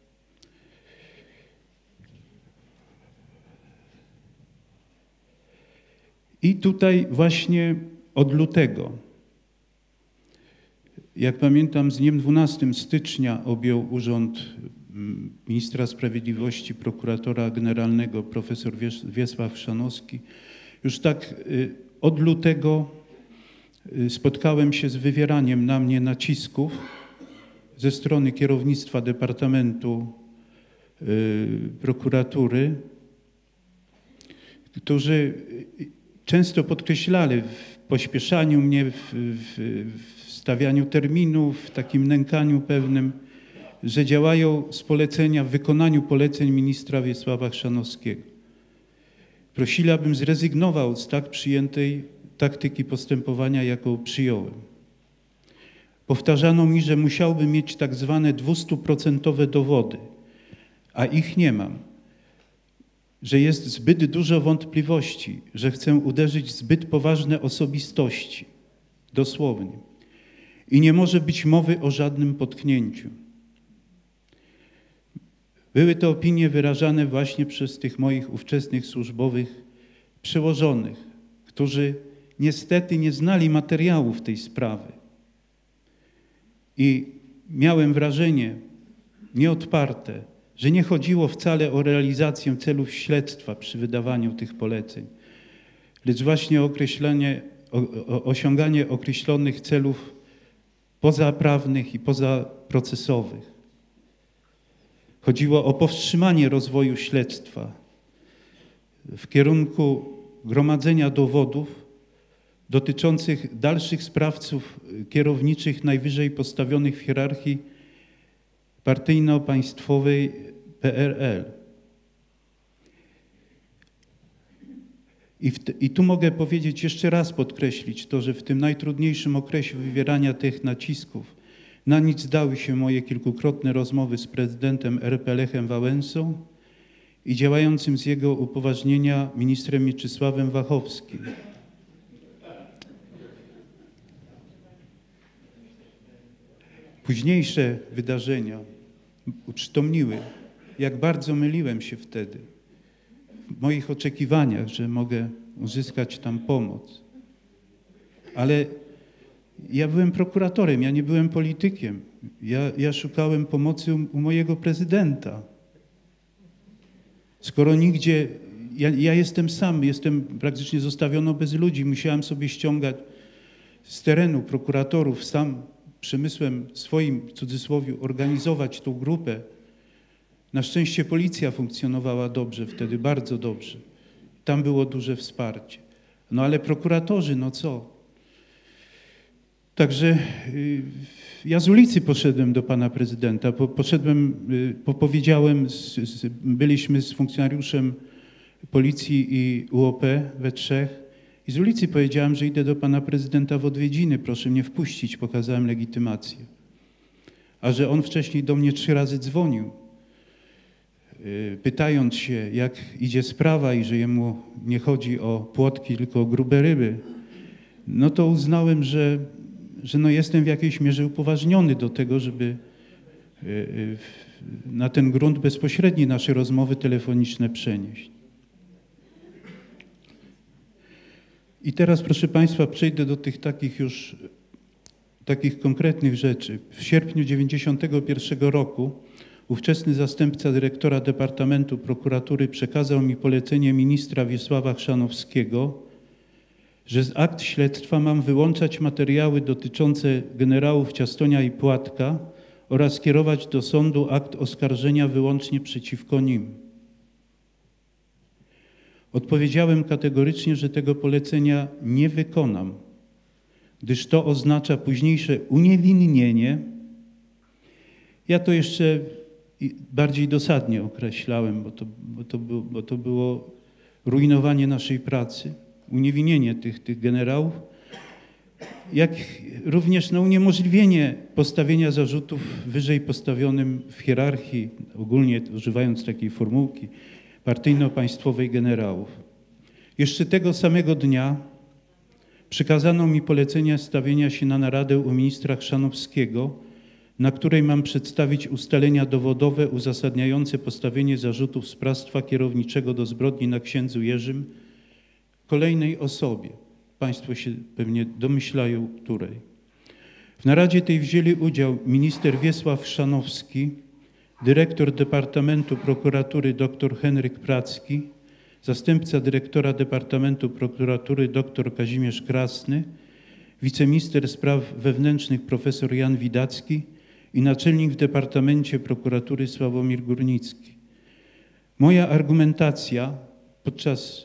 I tutaj właśnie od lutego, jak pamiętam, z dniem 12 stycznia objął urząd ministra sprawiedliwości, prokuratora generalnego profesor Wiesław Chrzanowski. Już tak od lutego spotkałem się z wywieraniem na mnie nacisków ze strony kierownictwa Departamentu Prokuratury, którzy często podkreślali w pośpieszaniu mnie, w stawianiu terminów, w takim nękaniu pewnym, że działają z polecenia, w wykonaniu poleceń ministra Wiesława Chrzanowskiego. Prosili, abym zrezygnował z tak przyjętej taktyki postępowania, jaką przyjąłem. Powtarzano mi, że musiałbym mieć tak zwane 200% dowody, a ich nie mam. że jest zbyt dużo wątpliwości, że chcę uderzyć w zbyt poważne osobistości, dosłownie. I nie może być mowy o żadnym potknięciu. Były to opinie wyrażane właśnie przez tych moich ówczesnych służbowych przełożonych, którzy niestety nie znali materiałów tej sprawy. I miałem wrażenie nieodparte, że nie chodziło wcale o realizację celów śledztwa przy wydawaniu tych poleceń, lecz właśnie o osiąganie określonych celów pozaprawnych i pozaprocesowych. Chodziło o powstrzymanie rozwoju śledztwa w kierunku gromadzenia dowodów dotyczących dalszych sprawców kierowniczych najwyżej postawionych w hierarchii partyjno-państwowej PRL. I tu mogę powiedzieć, jeszcze raz podkreślić to, że w tym najtrudniejszym okresie wywierania tych nacisków na nic dały się moje kilkukrotne rozmowy z prezydentem RP Lechem Wałęsą i działającym z jego upoważnienia ministrem Mieczysławem Wachowskim. Późniejsze wydarzenia uprzytomniły, jak bardzo myliłem się wtedy w moich oczekiwaniach, że mogę uzyskać tam pomoc. Ale ja byłem prokuratorem, ja nie byłem politykiem. Ja szukałem pomocy u mojego prezydenta. Skoro nigdzie, ja jestem sam, jestem praktycznie zostawiono bez ludzi, musiałem sobie ściągać z terenu prokuratorów, sam przemysłem swoim, w cudzysłowie, organizować tą grupę. Na szczęście policja funkcjonowała dobrze wtedy, bardzo dobrze. Tam było duże wsparcie. No ale prokuratorzy, no co? Także ja z ulicy poszedłem do pana prezydenta, powiedziałem, byliśmy z funkcjonariuszem policji i UOP we trzech i z ulicy powiedziałem, że idę do pana prezydenta w odwiedziny, proszę mnie wpuścić, pokazałem legitymację. A że on wcześniej do mnie 3 razy dzwonił, pytając się, jak idzie sprawa i że jemu nie chodzi o płotki, tylko o grube ryby, no to uznałem, że no jestem w jakiejś mierze upoważniony do tego, żeby na ten grunt bezpośredni nasze rozmowy telefoniczne przenieść. I teraz, proszę państwa, przejdę do tych takich konkretnych rzeczy. W sierpniu 1991 roku ówczesny zastępca dyrektora Departamentu Prokuratury przekazał mi polecenie ministra Wiesława Chrzanowskiego, że z akt śledztwa mam wyłączać materiały dotyczące generałów Ciastonia i Płatka oraz kierować do sądu akt oskarżenia wyłącznie przeciwko nim. Odpowiedziałem kategorycznie, że tego polecenia nie wykonam, gdyż to oznacza późniejsze uniewinnienie. Ja to jeszcze bardziej dosadnie określałem, bo to było rujnowanie naszej pracy, uniewinnienie tych generałów, jak również uniemożliwienie postawienia zarzutów wyżej postawionym w hierarchii, ogólnie używając takiej formułki, partyjno-państwowej generałów. Jeszcze tego samego dnia przekazano mi polecenie stawienia się na naradę u ministra Chrzanowskiego, na której mam przedstawić ustalenia dowodowe uzasadniające postawienie zarzutów sprawstwa kierowniczego do zbrodni na księdzu Jerzym kolejnej osobie. Państwo się pewnie domyślają, której. W naradzie tej wzięli udział minister Wiesław Chrzanowski, dyrektor Departamentu Prokuratury dr Henryk Pracki, zastępca dyrektora Departamentu Prokuratury dr Kazimierz Krasny, wiceminister spraw wewnętrznych profesor Jan Widacki i naczelnik w Departamencie Prokuratury Sławomir Górnicki. Moja argumentacja podczas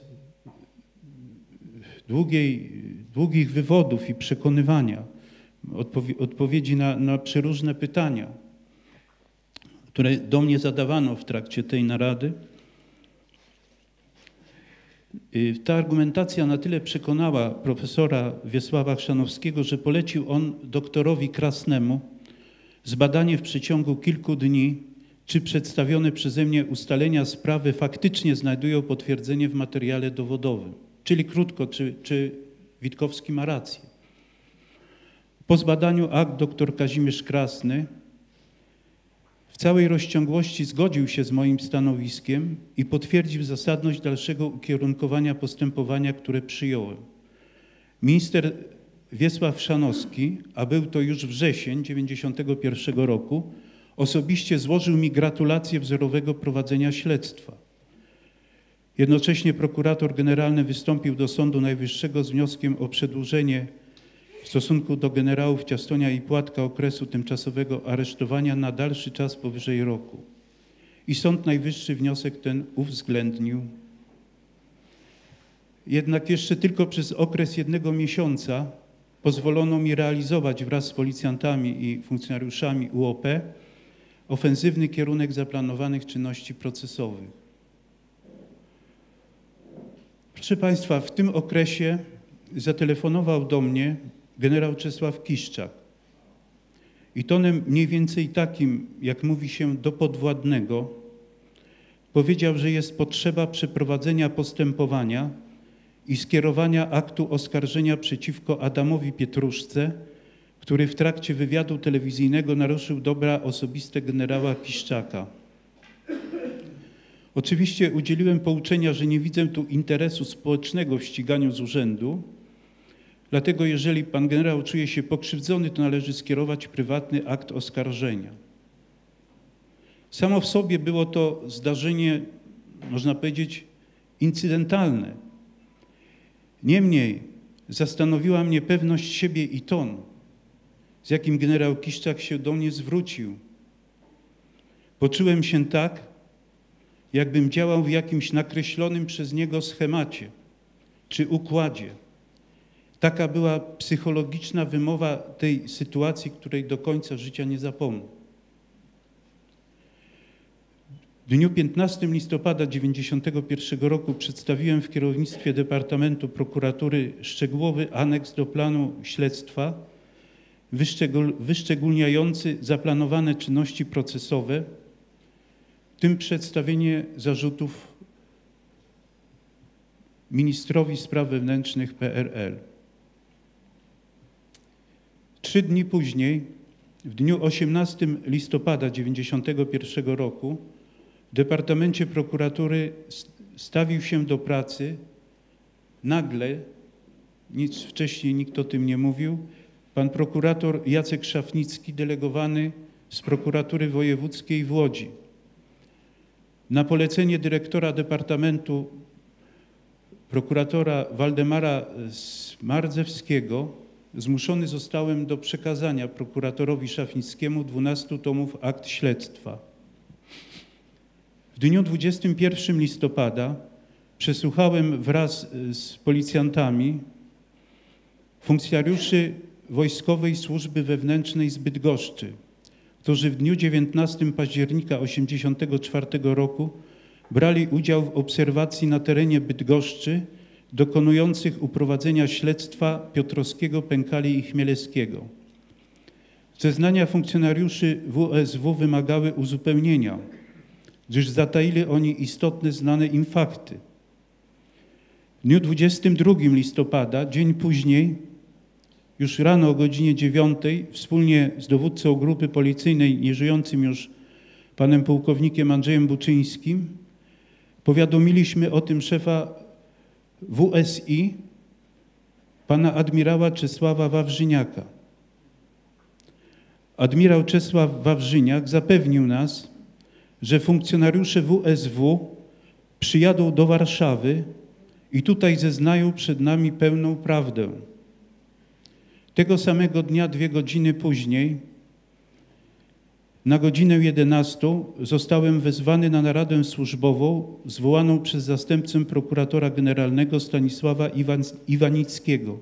długich wywodów i przekonywania, odpowiedzi na przeróżne pytania, które do mnie zadawano w trakcie tej narady. Ta argumentacja na tyle przekonała profesora Wiesława Chrzanowskiego, że polecił on doktorowi Krasnemu zbadanie w przeciągu kilku dni czy przedstawione przeze mnie ustalenia sprawy faktycznie znajdują potwierdzenie w materiale dowodowym. Czyli krótko, czy Witkowski ma rację. Po zbadaniu akt dr Kazimierz Krasny w całej rozciągłości zgodził się z moim stanowiskiem i potwierdził zasadność dalszego ukierunkowania postępowania, które przyjąłem. Minister Wiesław Chrzanowski, a był to już wrzesień 1991 roku, osobiście złożył mi gratulacje wzorowego prowadzenia śledztwa. Jednocześnie prokurator generalny wystąpił do Sądu Najwyższego z wnioskiem o przedłużenie w stosunku do generałów Ciastonia i Płatka okresu tymczasowego aresztowania na dalszy czas powyżej roku. I Sąd Najwyższy wniosek ten uwzględnił. Jednak jeszcze tylko przez okres 1 miesiąca pozwolono mi realizować wraz z policjantami i funkcjonariuszami UOP ofensywny kierunek zaplanowanych czynności procesowych. Proszę Państwa, w tym okresie zatelefonował do mnie generał Czesław Kiszczak i tonem mniej więcej takim, jak mówi się, do podwładnego, powiedział, że jest potrzeba przeprowadzenia postępowania i skierowania aktu oskarżenia przeciwko Adamowi Pietruszce, który w trakcie wywiadu telewizyjnego naruszył dobra osobiste generała Kiszczaka. Oczywiście udzieliłem pouczenia, że nie widzę tu interesu społecznego w ściganiu z urzędu, dlatego jeżeli pan generał czuje się pokrzywdzony, to należy skierować prywatny akt oskarżenia. Samo w sobie było to zdarzenie, można powiedzieć, incydentalne. Niemniej zastanowiła mnie pewność siebie i ton, z jakim generał Kiszczak się do mnie zwrócił. Poczułem się tak, jakbym działał w jakimś nakreślonym przez niego schemacie czy układzie. Taka była psychologiczna wymowa tej sytuacji, której do końca życia nie zapomnę. W dniu 15 listopada 1991 roku przedstawiłem w kierownictwie Departamentu Prokuratury szczegółowy aneks do planu śledztwa wyszczególniający zaplanowane czynności procesowe, w tym przedstawienie zarzutów ministrowi spraw wewnętrznych PRL. 3 dni później, w dniu 18 listopada 1991 roku, w Departamencie Prokuratury stawił się do pracy nagle, nic wcześniej nikt o tym nie mówił, pan prokurator Jacek Szafnicki, delegowany z Prokuratury Wojewódzkiej w Łodzi. Na polecenie dyrektora Departamentu prokuratora Waldemara Smardzewskiego zmuszony zostałem do przekazania prokuratorowi Szafnickiemu 12 tomów akt śledztwa. W dniu 21 listopada przesłuchałem wraz z policjantami funkcjonariuszy Wojskowej Służby Wewnętrznej z Bydgoszczy, którzy w dniu 19 października 1984 roku brali udział w obserwacji na terenie Bydgoszczy dokonujących uprowadzenia śledztwa Piotrowskiego, Pękali i Chmielewskiego. Zeznania funkcjonariuszy WSW wymagały uzupełnienia, gdyż zataili oni istotne znane im fakty. W dniu 22 listopada, dzień później, już rano o godzinie 9, wspólnie z dowódcą grupy policyjnej, nieżyjącym już panem pułkownikiem Andrzejem Buczyńskim, powiadomiliśmy o tym szefa WSI, pana admirała Czesława Wawrzyniaka. Admirał Czesław Wawrzyniak zapewnił nas, że funkcjonariusze WSW przyjadą do Warszawy i tutaj zeznają przed nami pełną prawdę. Tego samego dnia, 2 godziny później, na godzinę 11 zostałem wezwany na naradę służbową zwołaną przez zastępcę prokuratora generalnego Stanisława Iwanickiego.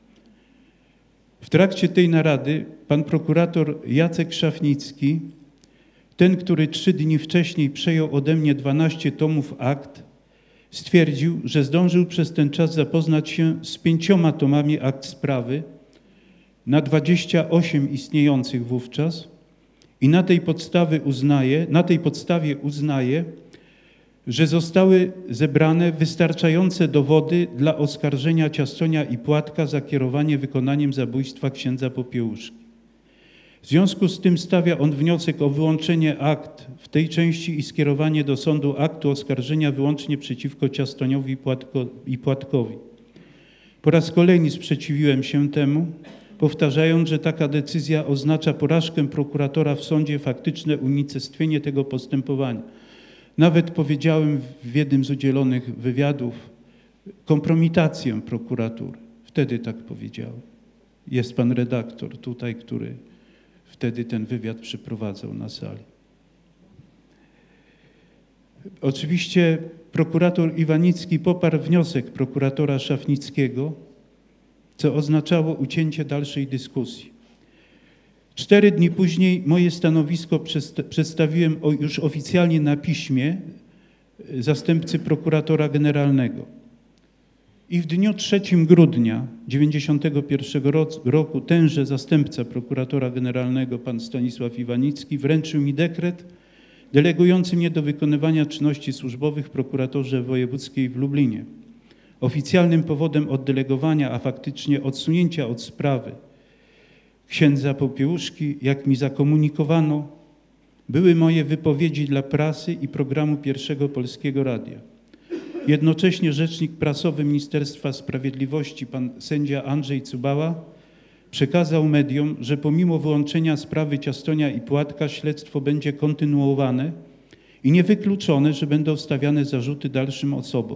W trakcie tej narady pan prokurator Jacek Szafnicki, ten, który 3 dni wcześniej przejął ode mnie 12 tomów akt, stwierdził, że zdążył przez ten czas zapoznać się z 5 tomami akt sprawy na 28 istniejących wówczas i na tej podstawie uznaje, że zostały zebrane wystarczające dowody dla oskarżenia Ciastonia i Płatka za kierowanie wykonaniem zabójstwa księdza Popiełuszki. W związku z tym stawia on wniosek o wyłączenie akt w tej części i skierowanie do sądu aktu oskarżenia wyłącznie przeciwko Ciastoniowi i Płatkowi. Po raz kolejny sprzeciwiłem się temu, powtarzając, że taka decyzja oznacza porażkę prokuratora w sądzie, faktyczne unicestwienie tego postępowania. Nawet powiedziałem w jednym z udzielonych wywiadów kompromitację prokuratury. Wtedy tak powiedziałem. Jest pan redaktor tutaj, który wtedy ten wywiad przeprowadzał na sali. Oczywiście prokurator Iwanicki poparł wniosek prokuratora Szafnickiego, co oznaczało ucięcie dalszej dyskusji. 4 dni później moje stanowisko przedstawiłem już oficjalnie na piśmie zastępcy prokuratora generalnego. I w dniu 3 grudnia 1991 roku tenże zastępca prokuratora generalnego, pan Stanisław Iwanicki, wręczył mi dekret delegujący mnie do wykonywania czynności służbowych w prokuraturze wojewódzkiej w Lublinie. Oficjalnym powodem oddelegowania, a faktycznie odsunięcia od sprawy księdza Popiełuszki, jak mi zakomunikowano, były moje wypowiedzi dla prasy i programu Pierwszego Polskiego Radia. Jednocześnie rzecznik prasowy Ministerstwa Sprawiedliwości, pan sędzia Andrzej Cubała, przekazał mediom, że pomimo wyłączenia sprawy Ciastonia i Płatka śledztwo będzie kontynuowane i niewykluczone, że będą stawiane zarzuty dalszym osobom.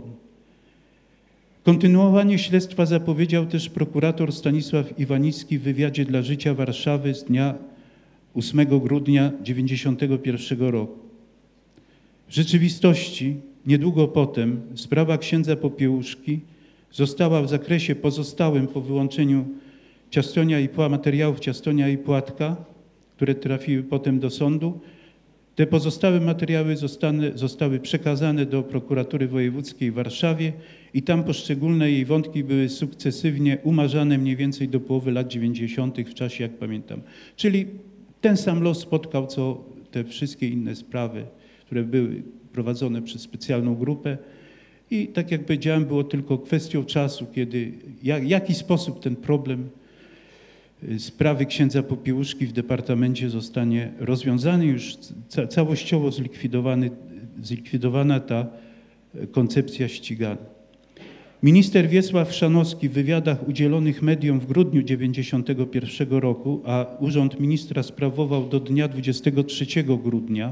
Kontynuowanie śledztwa zapowiedział też prokurator Stanisław Iwanicki w wywiadzie dla Życia Warszawy z dnia 8 grudnia 1991 roku. W rzeczywistości niedługo potem sprawa księdza Popiełuszki została w zakresie pozostałym po wyłączeniu materiałów Ciastonia i Płatka, które trafiły potem do sądu. Te pozostałe materiały zostały przekazane do prokuratury wojewódzkiej w Warszawie i tam poszczególne jej wątki były sukcesywnie umarzane mniej więcej do połowy lat 90. w czasie, jak pamiętam. Czyli ten sam los spotkał, co te wszystkie inne sprawy, które były prowadzone przez specjalną grupę. I tak jak powiedziałem, było tylko kwestią czasu, kiedy w jaki sposób ten problem sprawy księdza Popiełuszki w departamencie zostanie rozwiązany, już całościowo zlikwidowana ta koncepcja ścigania. Minister Wiesław Chrzanowski w wywiadach udzielonych mediom w grudniu 1991 roku, a urząd ministra sprawował do dnia 23 grudnia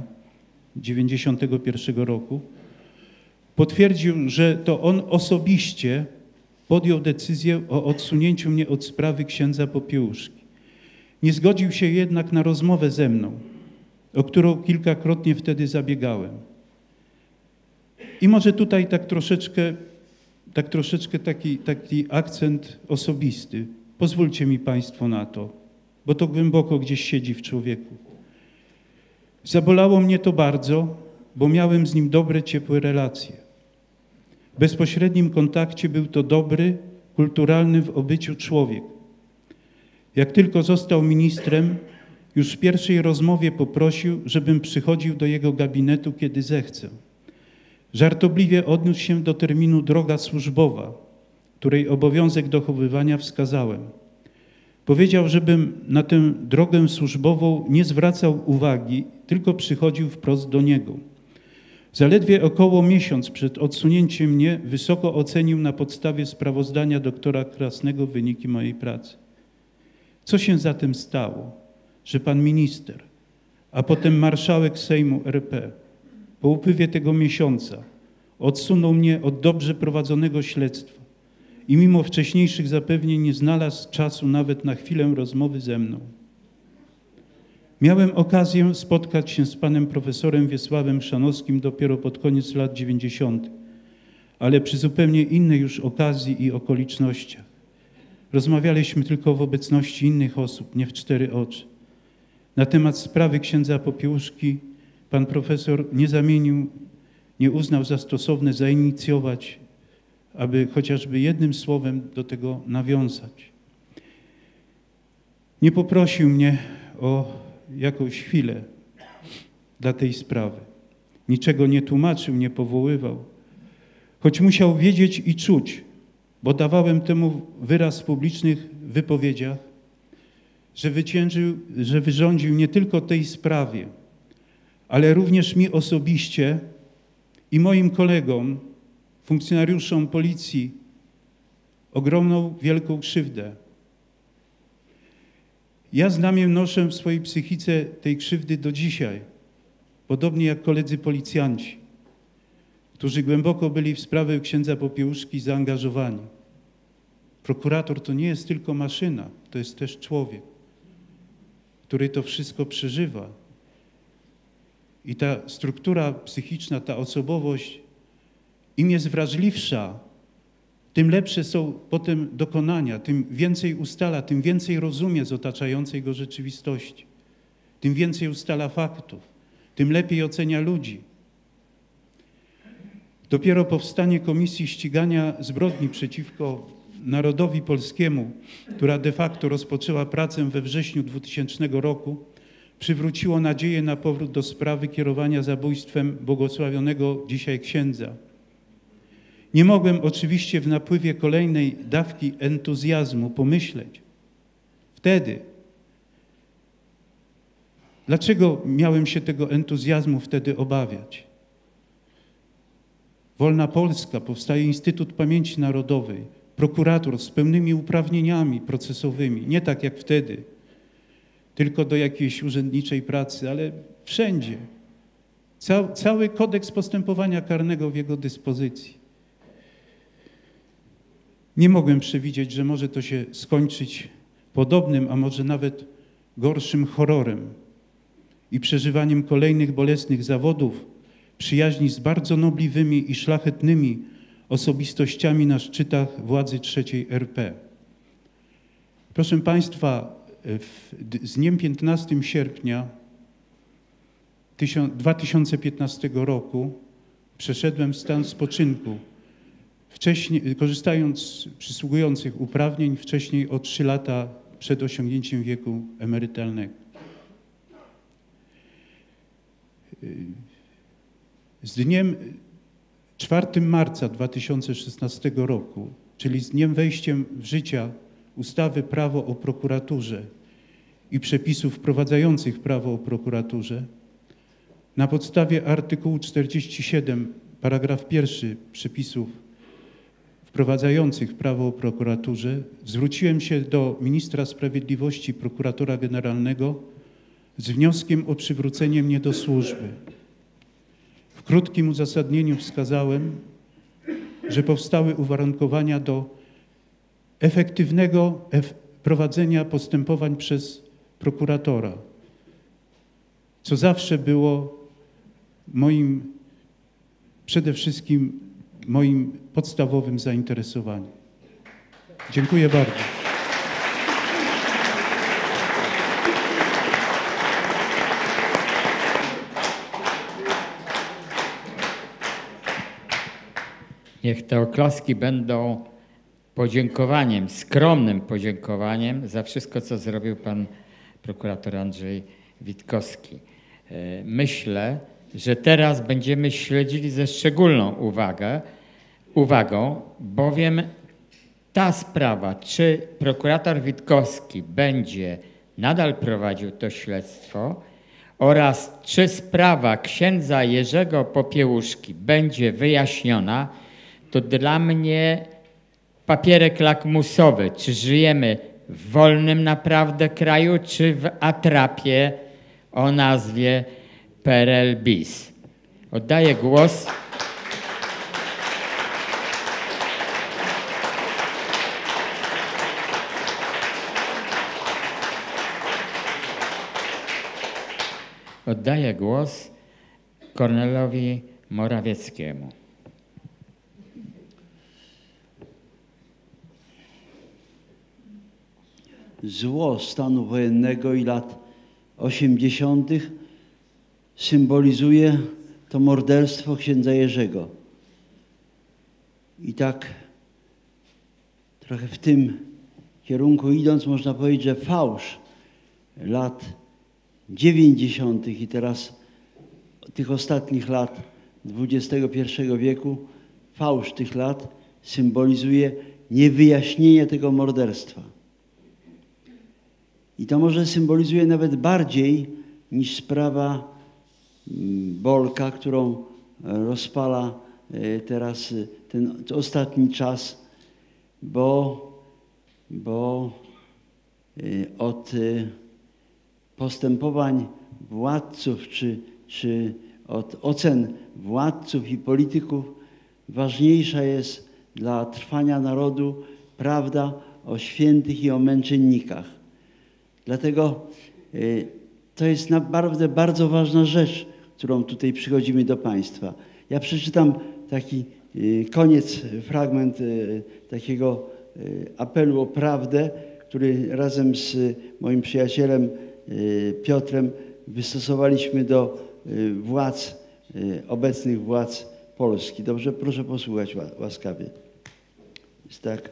1991 roku, potwierdził, że to on osobiście podjął decyzję o odsunięciu mnie od sprawy księdza Popiełuszki. Nie zgodził się jednak na rozmowę ze mną, o którą kilkakrotnie wtedy zabiegałem. I może tutaj tak troszeczkę taki akcent osobisty. Pozwólcie mi Państwo na to, bo to głęboko gdzieś siedzi w człowieku. Zabolało mnie to bardzo, bo miałem z nim dobre, ciepłe relacje. W bezpośrednim kontakcie był to dobry, kulturalny w obyciu człowiek. Jak tylko został ministrem, już w pierwszej rozmowie poprosił, żebym przychodził do jego gabinetu, kiedy zechcę. Żartobliwie odniósł się do terminu droga służbowa, której obowiązek dochowywania wskazałem. Powiedział, żebym na tę drogę służbową nie zwracał uwagi, tylko przychodził wprost do niego. Zaledwie około miesiąc przed odsunięciem mnie wysoko ocenił na podstawie sprawozdania doktora Krasnego wyniki mojej pracy. Co się zatem stało, że pan minister, a potem marszałek Sejmu RP po upływie tego miesiąca odsunął mnie od dobrze prowadzonego śledztwa i mimo wcześniejszych zapewnień nie znalazł czasu nawet na chwilę rozmowy ze mną? Miałem okazję spotkać się z panem profesorem Wiesławem Chrzanowskim dopiero pod koniec lat 90., ale przy zupełnie innej już okazji i okolicznościach. Rozmawialiśmy tylko w obecności innych osób, nie w 4 oczy. Na temat sprawy księdza Popiełuszki pan profesor nie uznał za stosowne zainicjować, aby chociażby jednym słowem do tego nawiązać. Nie poprosił mnie o jakąś chwilę dla tej sprawy. Niczego nie tłumaczył, nie powoływał. Choć musiał wiedzieć i czuć, bo dawałem temu wyraz w publicznych wypowiedziach, że wyrządził nie tylko tej sprawie, ale również mi osobiście i moim kolegom, funkcjonariuszom policji, ogromną, wielką krzywdę. Ja znamię noszę w swojej psychice tej krzywdy do dzisiaj, podobnie jak koledzy policjanci, którzy głęboko byli w sprawę księdza Popiełuszki zaangażowani. Prokurator to nie jest tylko maszyna, to jest też człowiek, który to wszystko przeżywa. I ta struktura psychiczna, ta osobowość, im jest wrażliwsza, tym lepsze są potem dokonania, tym więcej ustala, tym więcej rozumie z otaczającej go rzeczywistości, tym więcej ustala faktów, tym lepiej ocenia ludzi. Dopiero powstanie Komisji Ścigania Zbrodni przeciwko Narodowi Polskiemu, która de facto rozpoczęła pracę we wrześniu 2000 roku, przywróciło nadzieję na powrót do sprawy kierowania zabójstwem błogosławionego dzisiaj księdza. Nie mogłem oczywiście w napływie kolejnej dawki entuzjazmu pomyśleć wtedy, dlaczego miałem się tego entuzjazmu wtedy obawiać. Wolna Polska, powstaje Instytut Pamięci Narodowej, prokurator z pełnymi uprawnieniami procesowymi, nie tak jak wtedy, tylko do jakiejś urzędniczej pracy, ale wszędzie. Cały kodeks postępowania karnego w jego dyspozycji. Nie mogłem przewidzieć, że może to się skończyć podobnym, a może nawet gorszym horrorem i przeżywaniem kolejnych bolesnych zawodów, przyjaźni z bardzo nobliwymi i szlachetnymi osobistościami na szczytach władzy III RP. Proszę Państwa, z dniem 15 sierpnia 2015 roku przeszedłem w stan spoczynku, korzystając z przysługujących uprawnień wcześniej o 3 lata przed osiągnięciem wieku emerytalnego. Z dniem 4 marca 2016 roku, czyli z dniem wejściem w życie ustawy Prawo o prokuraturze i przepisów wprowadzających prawo o prokuraturze, na podstawie artykułu 47, paragraf 1 przepisów wprowadzających prawo o prokuraturze, zwróciłem się do ministra sprawiedliwości, prokuratora generalnego z wnioskiem o przywrócenie mnie do służby. W krótkim uzasadnieniu wskazałem, że powstały uwarunkowania do efektywnego prowadzenia postępowań przez prokuratora, co zawsze było przede wszystkim moim podstawowym zainteresowaniem. Dziękuję bardzo. Niech te oklaski będą podziękowaniem, skromnym podziękowaniem za wszystko, co zrobił pan prokurator Andrzej Witkowski. Myślę, że teraz będziemy śledzili ze szczególną uwagą, bowiem ta sprawa, czy prokurator Witkowski będzie nadal prowadził to śledztwo oraz czy sprawa księdza Jerzego Popiełuszki będzie wyjaśniona, to dla mnie papierek lakmusowy, czy żyjemy w wolnym naprawdę kraju, czy w atrapie o nazwie PRL bis. Oddaję głos. Oddaję głos Kornelowi Morawieckiemu. Zło stanu wojennego i lat 80. symbolizuje to morderstwo księdza Jerzego. I tak trochę w tym kierunku idąc, można powiedzieć, że fałsz lat 90. i teraz tych ostatnich lat XXI wieku, fałsz tych lat symbolizuje niewyjaśnienie tego morderstwa. I to może symbolizuje nawet bardziej niż sprawa Bolka, którą rozpala teraz ten ostatni czas, bo od postępowań władców czy od ocen władców i polityków ważniejsza jest dla trwania narodu prawda o świętych i o męczennikach. Dlatego to jest naprawdę bardzo ważna rzecz, którą tutaj przychodzimy do Państwa. Ja przeczytam taki koniec, fragment takiego apelu o prawdę, który razem z moim przyjacielem Piotrem wystosowaliśmy do władz, obecnych władz Polski. Dobrze? Proszę posłuchać łaskawie. Jest tak.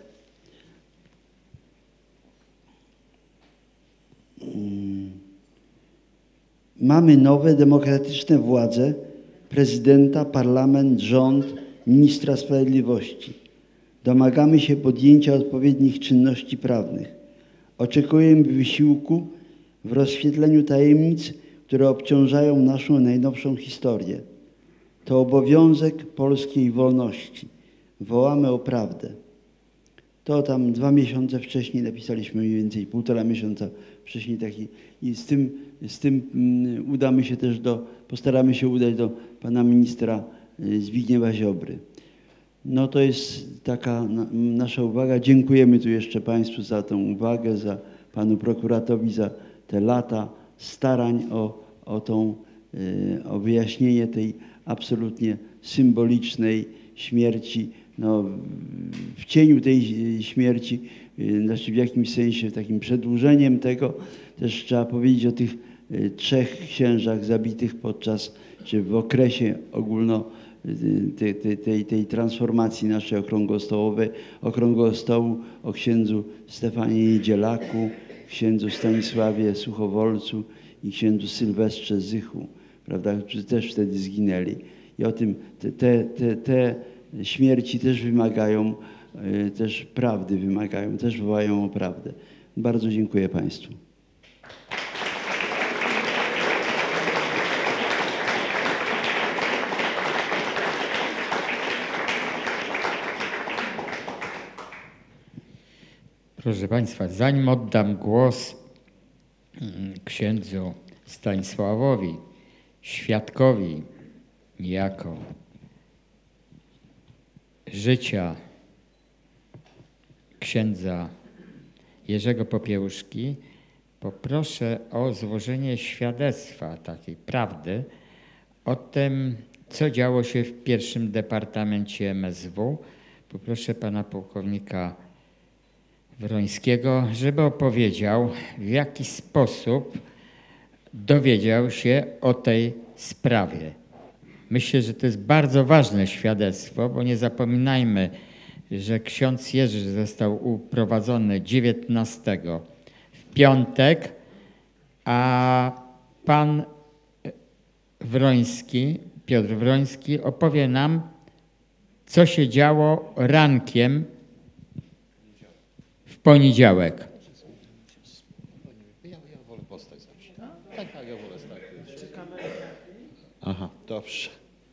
Mamy nowe, demokratyczne władze, prezydenta, parlament, rząd, ministra sprawiedliwości. Domagamy się podjęcia odpowiednich czynności prawnych. Oczekujemy wysiłku w rozświetleniu tajemnic, które obciążają naszą najnowszą historię. To obowiązek polskiej wolności. Wołamy o prawdę. To tam 2 miesiące wcześniej napisaliśmy, mniej więcej 1,5 miesiąca wcześniej taki. I z tym udamy się też postaramy się udać do pana ministra Zbigniewa Ziobry. No to jest taka nasza uwaga. Dziękujemy tu jeszcze Państwu za tę uwagę, za panu prokuratorowi za te lata starań o wyjaśnienie tej absolutnie symbolicznej śmierci. No, w cieniu tej śmierci, znaczy w jakimś sensie takim przedłużeniem tego, też trzeba powiedzieć o tych 3 księżach zabitych czy w okresie tej transformacji naszej okrągłego stołu, o księdzu Stefanie Niedzielaku, księdzu Stanisławie Suchowolcu i księdzu Sylwestrze Zychu, prawda, którzy też wtedy zginęli. I o tym te śmierci też wymagają, też prawdy wymagają, też wołają o prawdę. Bardzo dziękuję Państwu. Proszę Państwa, zanim oddam głos księdzu Stanisławowi, świadkowi niejako życia księdza Jerzego Popiełuszki, poproszę o złożenie świadectwa takiej prawdy o tym, co działo się w pierwszym departamencie MSW. Poproszę pana pułkownika Wrońskiego, żeby opowiedział, w jaki sposób dowiedział się o tej sprawie. Myślę, że to jest bardzo ważne świadectwo, bo nie zapominajmy, że ksiądz Jerzy został uprowadzony 19 w piątek, a pan Wroński, Piotr Wroński opowie nam, co się działo rankiem w poniedziałek. Ja wolę postać zawsze. Tak, ja wolę stać. Aha, dobrze.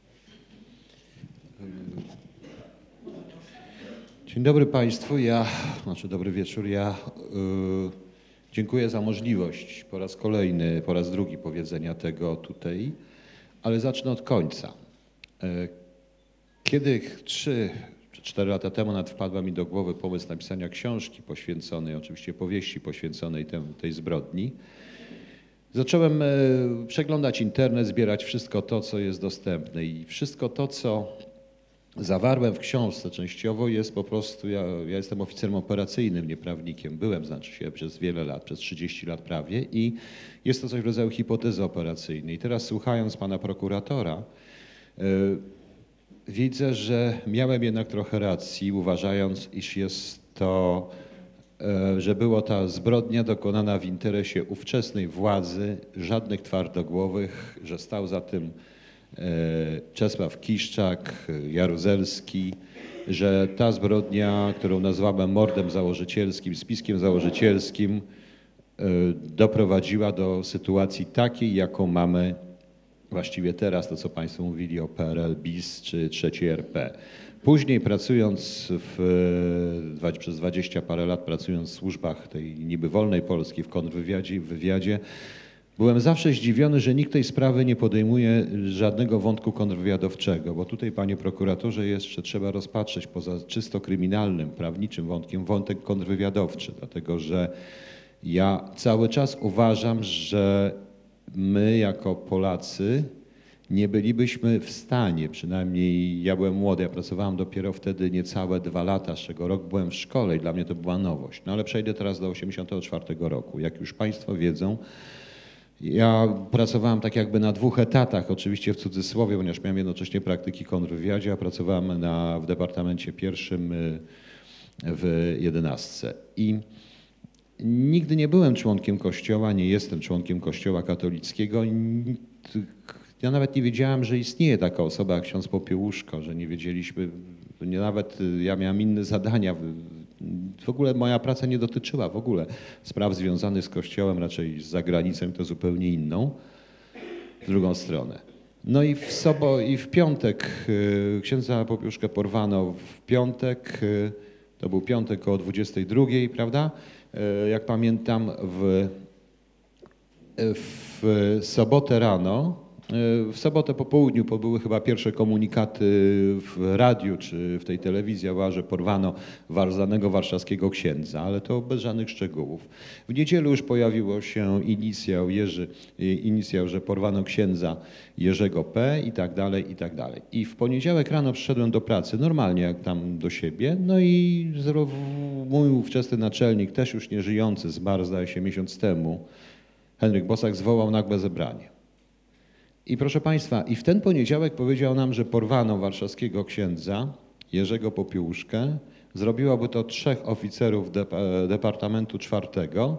Dzień dobry Państwu. Dobry wieczór. Dziękuję za możliwość po raz kolejny, po raz drugi powiedzenia tego tutaj, ale zacznę od końca. Kiedy 3 czy 4 lata temu nawet wpadła mi do głowy pomysł napisania książki poświęconej, oczywiście powieści poświęconej tej zbrodni, zacząłem przeglądać internet, zbierać wszystko to, co jest dostępne i wszystko to, co zawarłem w książce częściowo jest po prostu, ja jestem oficerem operacyjnym, nie prawnikiem, byłem przez wiele lat, przez 30 lat prawie i jest to coś w rodzaju hipotezy operacyjnej. I teraz słuchając pana prokuratora, widzę, że miałem jednak trochę racji, uważając, iż jest to że była ta zbrodnia dokonana w interesie ówczesnej władzy, żadnych twardogłowych, że stał za tym Czesław Kiszczak, Jaruzelski, że ta zbrodnia, którą nazwałem mordem założycielskim, spiskiem założycielskim, doprowadziła do sytuacji takiej, jaką mamy właściwie teraz, to co Państwo mówili o PRL, BIS czy III RP. Później pracując przez 20 parę lat, pracując w służbach tej niby wolnej Polski, w kontrwywiadzie, w wywiadzie, byłem zawsze zdziwiony, że nikt tej sprawy nie podejmuje żadnego wątku kontrwywiadowczego, bo tutaj, panie prokuratorze, jeszcze trzeba rozpatrzeć poza czysto kryminalnym, prawniczym wątkiem, wątek kontrwywiadowczy, dlatego że ja cały czas uważam, że my jako Polacy nie bylibyśmy w stanie, przynajmniej ja byłem młody, ja pracowałem dopiero wtedy niecałe 2 lata, z czego rok byłem w szkole i dla mnie to była nowość. No ale przejdę teraz do 1984 roku. Jak już Państwo wiedzą, ja pracowałem tak jakby na 2 etatach, oczywiście w cudzysłowie, ponieważ miałem jednocześnie praktyki kontrwywiadzie, a pracowałem w Departamencie Pierwszym w 11. I nigdy nie byłem członkiem Kościoła, nie jestem członkiem Kościoła katolickiego. Ja nawet nie wiedziałem, że istnieje taka osoba jak ksiądz Popiełuszko, że nie wiedzieliśmy, nawet ja miałem inne zadania. W ogóle moja praca nie dotyczyła w ogóle spraw związanych z Kościołem, raczej z zagranicą, to zupełnie inną, w drugą stronę. No i w piątek księdza Popiełuszkę porwano w piątek, to był piątek około 22, prawda? Jak pamiętam, w sobotę rano, w sobotę po południu były chyba pierwsze komunikaty w radiu czy w tej telewizji, że porwano znanego warszawskiego księdza, ale to bez żadnych szczegółów. W niedzielę już pojawiło się inicjał, że porwano księdza Jerzego P. i tak dalej, i tak dalej. I w poniedziałek rano przyszedłem do pracy, normalnie jak tam do siebie, no i mój ówczesny naczelnik, też już nieżyjący, zmarł zdaje się miesiąc temu, Henryk Bosak, zwołał nagłe zebranie. I proszę Państwa, i w ten poniedziałek powiedział nam, że porwano warszawskiego księdza Jerzego Popiełuszkę. Zrobiłoby to 3 oficerów Departamentu IV.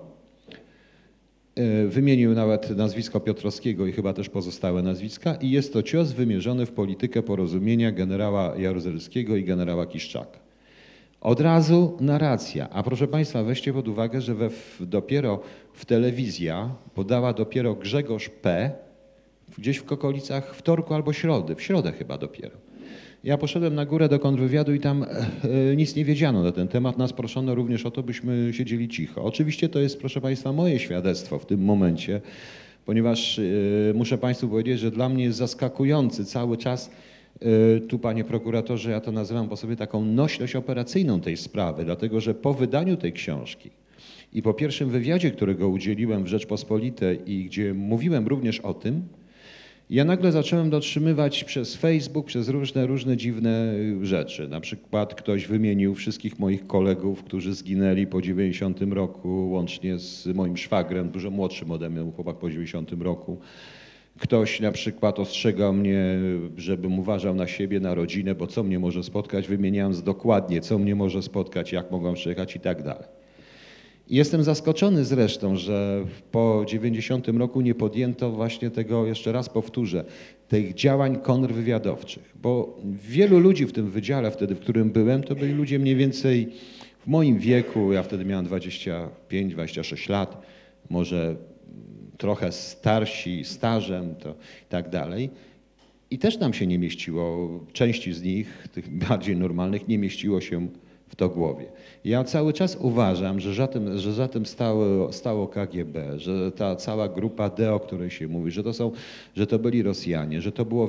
Wymienił nawet nazwisko Piotrowskiego i chyba też pozostałe nazwiska. I jest to cios wymierzony w politykę porozumienia generała Jaruzelskiego i generała Kiszczaka. Od razu narracja. A proszę Państwa, weźcie pod uwagę, że dopiero telewizja podała dopiero Grzegorz P., gdzieś w okolicach wtorku albo środy, w środę chyba dopiero. Ja poszedłem na górę do kontrwywiadu i tam nic nie wiedziano na ten temat. Nas proszono również o to, byśmy siedzieli cicho. Oczywiście to jest, proszę Państwa, moje świadectwo w tym momencie, ponieważ muszę Państwu powiedzieć, że dla mnie jest zaskakujący cały czas, tu panie prokuratorze, ja to nazywam po sobie taką nośność operacyjną tej sprawy, dlatego że po wydaniu tej książki i po pierwszym wywiadzie, którego udzieliłem w Rzeczpospolitej i gdzie mówiłem również o tym, ja nagle zacząłem dotrzymywać przez Facebook, przez różne dziwne rzeczy. Na przykład ktoś wymienił wszystkich moich kolegów, którzy zginęli po 90 roku, łącznie z moim szwagrem, dużo młodszym ode mnie, chłopak po 90 roku. Ktoś na przykład ostrzegał mnie, żebym uważał na siebie, na rodzinę, bo co mnie może spotkać, wymieniając dokładnie, co mnie może spotkać, jak mogłem przyjechać i tak dalej. I jestem zaskoczony zresztą, że po 90 roku nie podjęto właśnie tego, jeszcze raz powtórzę, tych działań kontrwywiadowczych, bo wielu ludzi w tym wydziale wtedy, w którym byłem, to byli ludzie mniej więcej w moim wieku, ja wtedy miałem 25-26 lat, może trochę starsi, stażem to i tak dalej. I też nam się nie mieściło, części z nich, tych bardziej normalnych, nie mieściło się w to głowie. Ja cały czas uważam, że za tym stało KGB, że ta cała grupa D, o której się mówi, że to byli Rosjanie, że to było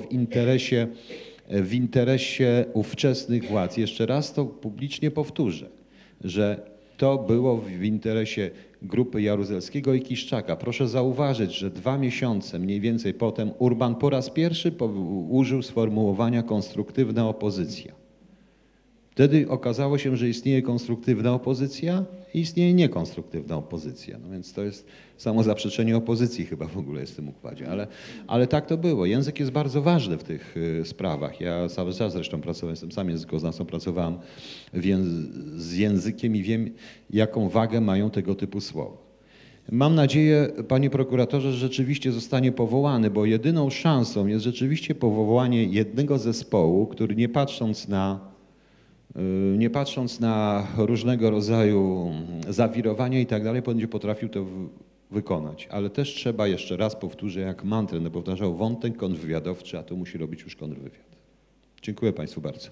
w interesie ówczesnych władz. Jeszcze raz to publicznie powtórzę, że to było w interesie grupy Jaruzelskiego i Kiszczaka. Proszę zauważyć, że 2 miesiące mniej więcej potem Urban po raz pierwszy użył sformułowania konstruktywna opozycja. Wtedy okazało się, że istnieje konstruktywna opozycja i istnieje niekonstruktywna opozycja. No więc to jest samo zaprzeczenie opozycji chyba w ogóle jest w tym układzie. Ale tak to było. Język jest bardzo ważny w tych sprawach. Ja cały czas zresztą pracowałem, jestem sam językoznawcą, pracowałem z językiem i wiem, jaką wagę mają tego typu słowa. Mam nadzieję, panie prokuratorze, że rzeczywiście zostanie powołany, bo jedyną szansą jest rzeczywiście powołanie jednego zespołu, który nie patrząc na różnego rodzaju zawirowania i tak dalej, będzie potrafił to wykonać. Ale też trzeba, jeszcze raz powtórzę, jak mantrę, będę powtarzał, wątek kontrwywiadowczy, a to musi robić już kontrwywiad. Dziękuję państwu bardzo.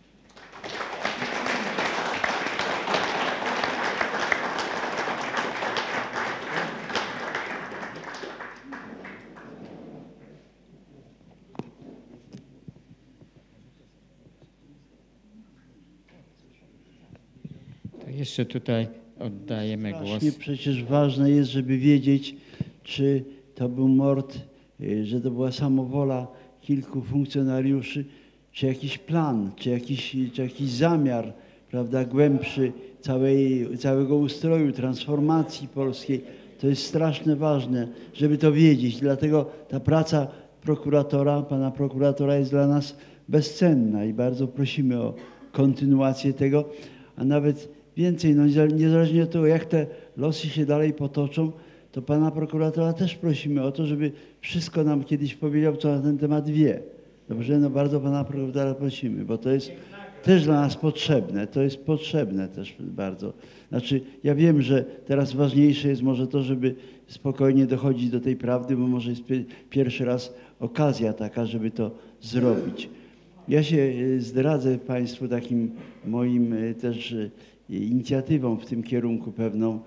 Jeszcze tutaj oddajemy głos. Przecież ważne jest, żeby wiedzieć, czy to był mord, że to była samowola kilku funkcjonariuszy, czy jakiś plan, czy jakiś zamiar, prawda, głębszy całego ustroju, transformacji polskiej. To jest strasznie ważne, żeby to wiedzieć. Dlatego ta praca prokuratora, pana prokuratora jest dla nas bezcenna i bardzo prosimy o kontynuację tego, a nawet więcej, no niezależnie od tego, jak te losy się dalej potoczą, to pana prokuratora też prosimy o to, żeby wszystko nam kiedyś powiedział, co na ten temat wie. Dobrze? No bardzo pana prokuratora prosimy, bo to jest też dla nas potrzebne. To jest potrzebne też bardzo. Znaczy, ja wiem, że teraz ważniejsze jest może to, żeby spokojnie dochodzić do tej prawdy, bo może jest pierwszy raz okazja taka, żeby to zrobić. Ja się zdradzę państwu takim moim też inicjatywą w tym kierunku pewną.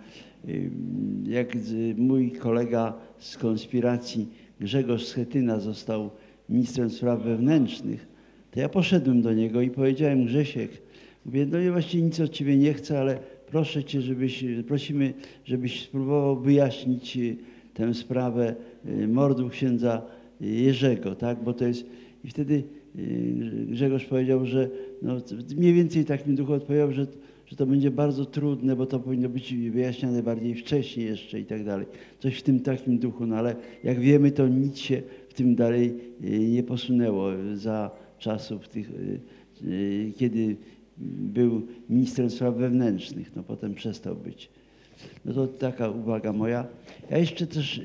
Jak mój kolega z konspiracji Grzegorz Schetyna został ministrem spraw wewnętrznych, to ja poszedłem do niego i powiedziałem: Grzesiek, mówię, no ja właściwie nic od ciebie nie chcę, ale proszę cię, prosimy, żebyś spróbował wyjaśnić tę sprawę mordu księdza Jerzego, tak, bo to jest... I wtedy Grzegorz powiedział, że no, mniej więcej w takim duchu odpowiedział, że to będzie bardzo trudne, bo to powinno być wyjaśniane bardziej wcześniej jeszcze i tak dalej. Coś w tym takim duchu, no ale jak wiemy, to nic się w tym dalej nie posunęło za czasów tych, kiedy był ministrem spraw wewnętrznych, no potem przestał być. No to taka uwaga moja. Ja jeszcze też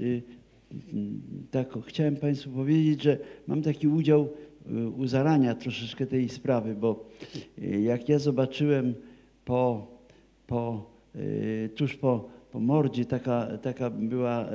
tak chciałem państwu powiedzieć, że mam taki udział u zarania troszeczkę tej sprawy, bo jak ja zobaczyłem tuż po mordzie taka była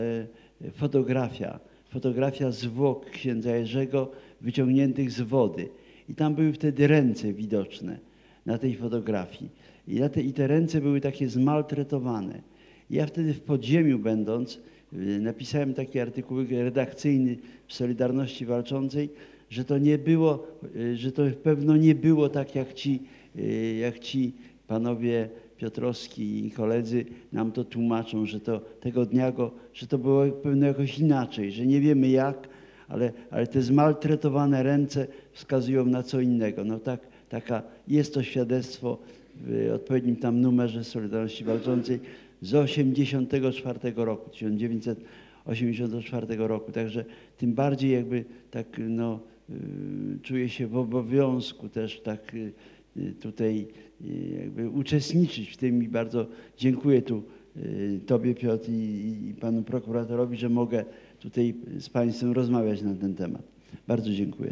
fotografia zwłok księdza Jerzego wyciągniętych z wody. I tam były wtedy ręce widoczne na tej fotografii. I te ręce były takie zmaltretowane. I ja wtedy w podziemiu będąc, napisałem taki artykuł redakcyjny w Solidarności Walczącej, że to nie było, że to pewno nie było tak, jak ci panowie Piotrowski i koledzy nam to tłumaczą, że to tego dnia że to było pewno jakoś inaczej, że nie wiemy jak, ale te zmaltretowane ręce wskazują na co innego. No jest to świadectwo w odpowiednim tam numerze Solidarności Walczącej z 1984 roku, 1984 roku. Także tym bardziej jakby tak no, czuję się w obowiązku też tak tutaj jakby uczestniczyć w tym i bardzo dziękuję tu tobie, Piotr, i panu prokuratorowi, że mogę tutaj z państwem rozmawiać na ten temat. Bardzo dziękuję.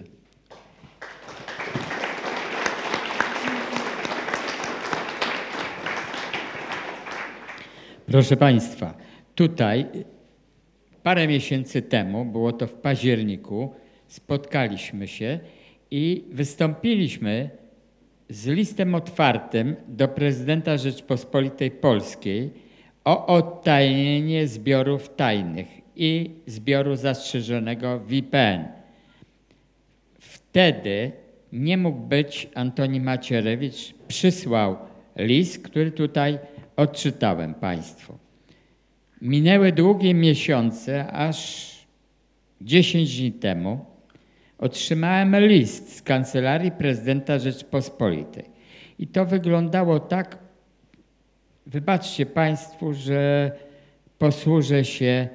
Proszę państwa, tutaj parę miesięcy temu, było to w październiku, spotkaliśmy się i wystąpiliśmy z listem otwartym do prezydenta Rzeczypospolitej Polskiej o odtajnienie zbiorów tajnych i zbioru zastrzeżonego w IPN. Wtedy nie mógł być Antoni Macierewicz, przysłał list, który tutaj odczytałem państwu. Minęły długie miesiące, aż 10 dni temu otrzymałem list z Kancelarii Prezydenta Rzeczypospolitej. I to wyglądało tak, wybaczcie Państwu, że posłużę się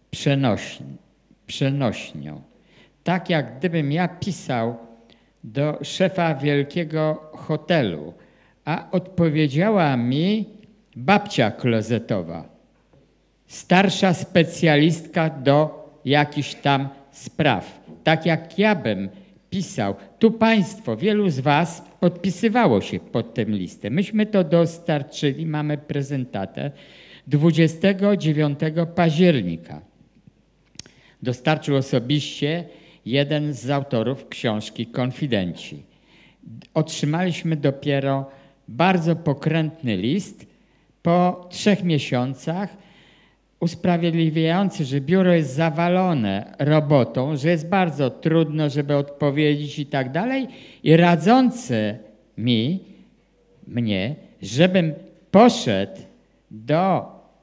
przenośnią. Tak jak gdybym ja pisał do szefa wielkiego hotelu, a odpowiedziała mi babcia klozetowa, starsza specjalistka do jakichś tam spraw. Tak jak ja bym pisał, tu Państwo, wielu z Was podpisywało się pod tę listę. Myśmy to dostarczyli, mamy prezentatę 29 października. Dostarczył osobiście jeden z autorów książki Konfidenci. Otrzymaliśmy dopiero bardzo pokrętny list po 3 miesiącach, usprawiedliwiający, że biuro jest zawalone robotą, że jest bardzo trudno, żeby odpowiedzieć i tak dalej, i radzący mnie, żebym poszedł do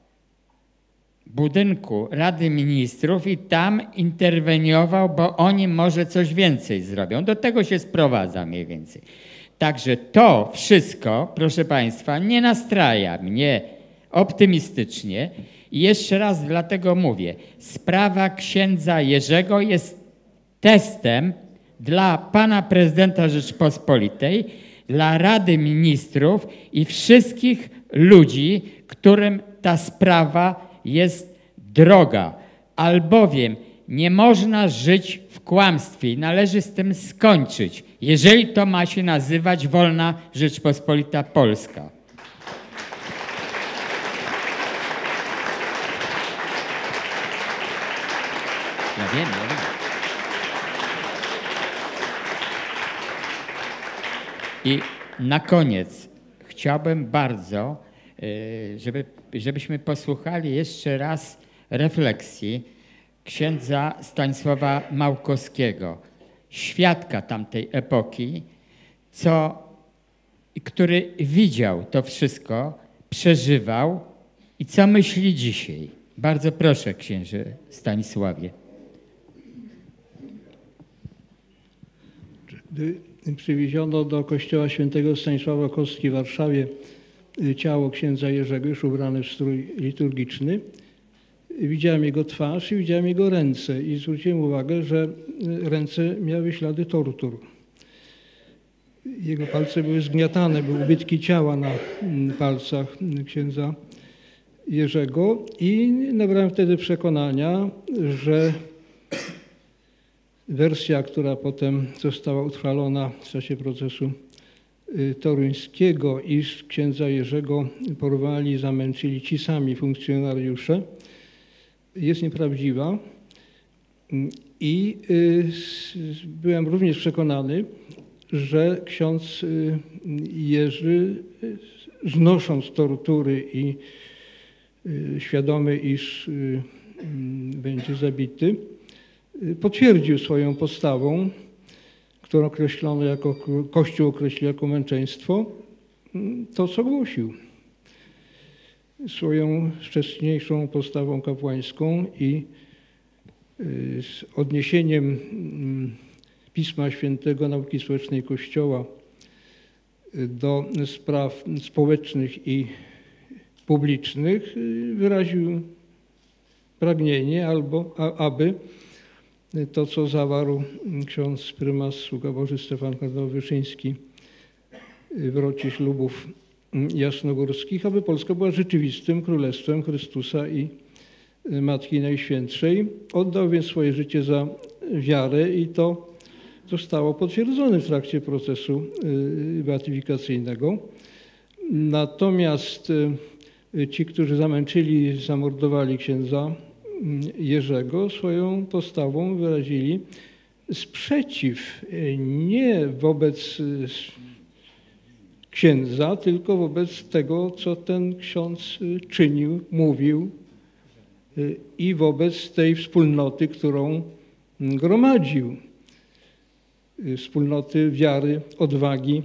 budynku Rady Ministrów i tam interweniował, bo oni może coś więcej zrobią. Do tego się sprowadza mniej więcej. Także to wszystko, proszę Państwa, nie nastraja mnie optymistycznie. I jeszcze raz dlatego mówię, sprawa księdza Jerzego jest testem dla pana prezydenta Rzeczypospolitej, dla Rady Ministrów i wszystkich ludzi, którym ta sprawa jest droga. Albowiem nie można żyć w kłamstwie i należy z tym skończyć, jeżeli to ma się nazywać wolna Rzeczpospolita Polska. Ja wiem. I na koniec chciałbym bardzo, żebyśmy posłuchali jeszcze raz refleksji księdza Stanisława Małkowskiego, świadka tamtej epoki, który widział to wszystko, przeżywał i co myśli dzisiaj. Bardzo proszę, księże Stanisławie. Gdy przywieziono do kościoła świętego Stanisława Kostki w Warszawie ciało księdza Jerzego, już ubrane w strój liturgiczny, widziałem jego twarz i widziałem jego ręce i zwróciłem uwagę, że ręce miały ślady tortur. Jego palce były zgniatane, były ubytki ciała na palcach księdza Jerzego i nabrałem wtedy przekonania, że wersja, która potem została utrwalona w czasie procesu toruńskiego, iż księdza Jerzego porwali i zamęczyli ci sami funkcjonariusze, jest nieprawdziwa. I byłem również przekonany, że ksiądz Jerzy, znosząc tortury i świadomy, iż będzie zabity, potwierdził swoją postawą, którą określono jako, Kościół określił jako męczeństwo, to co głosił. Swoją wcześniejszą postawą kapłańską i z odniesieniem Pisma Świętego, nauki społecznej Kościoła do spraw społecznych i publicznych wyraził pragnienie, aby to, co zawarł ksiądz prymas sługa Boży Stefan kardynał Wyszyński w rocie ślubów jasnogórskich, aby Polska była rzeczywistym Królestwem Chrystusa i Matki Najświętszej. Oddał więc swoje życie za wiarę i to zostało potwierdzone w trakcie procesu beatyfikacyjnego. Natomiast ci, którzy zamęczyli, zamordowali księdza Jerzego, swoją postawą wyrazili sprzeciw nie wobec księdza, tylko wobec tego, co ten ksiądz czynił, mówił i wobec tej wspólnoty, którą gromadził. Wspólnoty wiary, odwagi,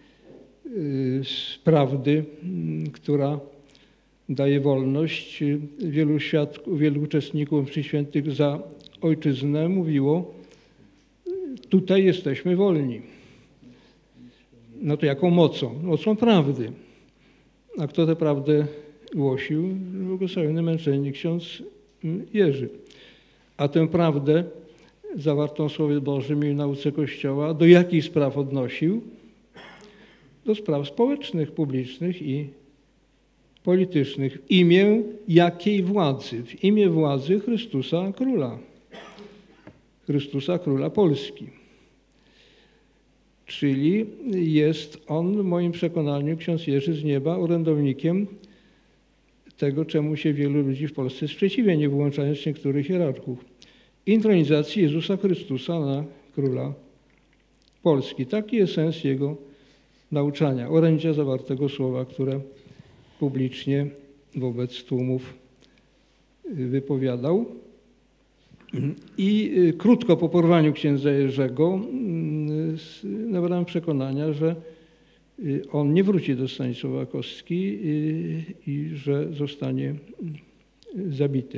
prawdy, która daje wolność. Wielu uczestników mszy świętych za ojczyznę mówiło, tutaj jesteśmy wolni. No to jaką mocą? Mocą prawdy. A kto tę prawdę głosił? Błogosławiony męczennik ksiądz Jerzy. A tę prawdę zawartą w Słowie Bożym i w nauce Kościoła do jakich spraw odnosił? Do spraw społecznych, publicznych i politycznych. W imię jakiej władzy? W imię władzy Chrystusa Króla. Chrystusa Króla Polski. Czyli jest on, w moim przekonaniu, ksiądz Jerzy z nieba, orędownikiem tego, czemu się wielu ludzi w Polsce sprzeciwia, nie wyłączając niektórych hierarchów. Intronizacji Jezusa Chrystusa na Króla Polski. Taki jest sens jego nauczania, orędzia zawartego słowa, które publicznie wobec tłumów wypowiadał. I krótko po porwaniu księdza Jerzego nabrałem przekonania, że on nie wróci do Stanisława Kostki i że zostanie zabity.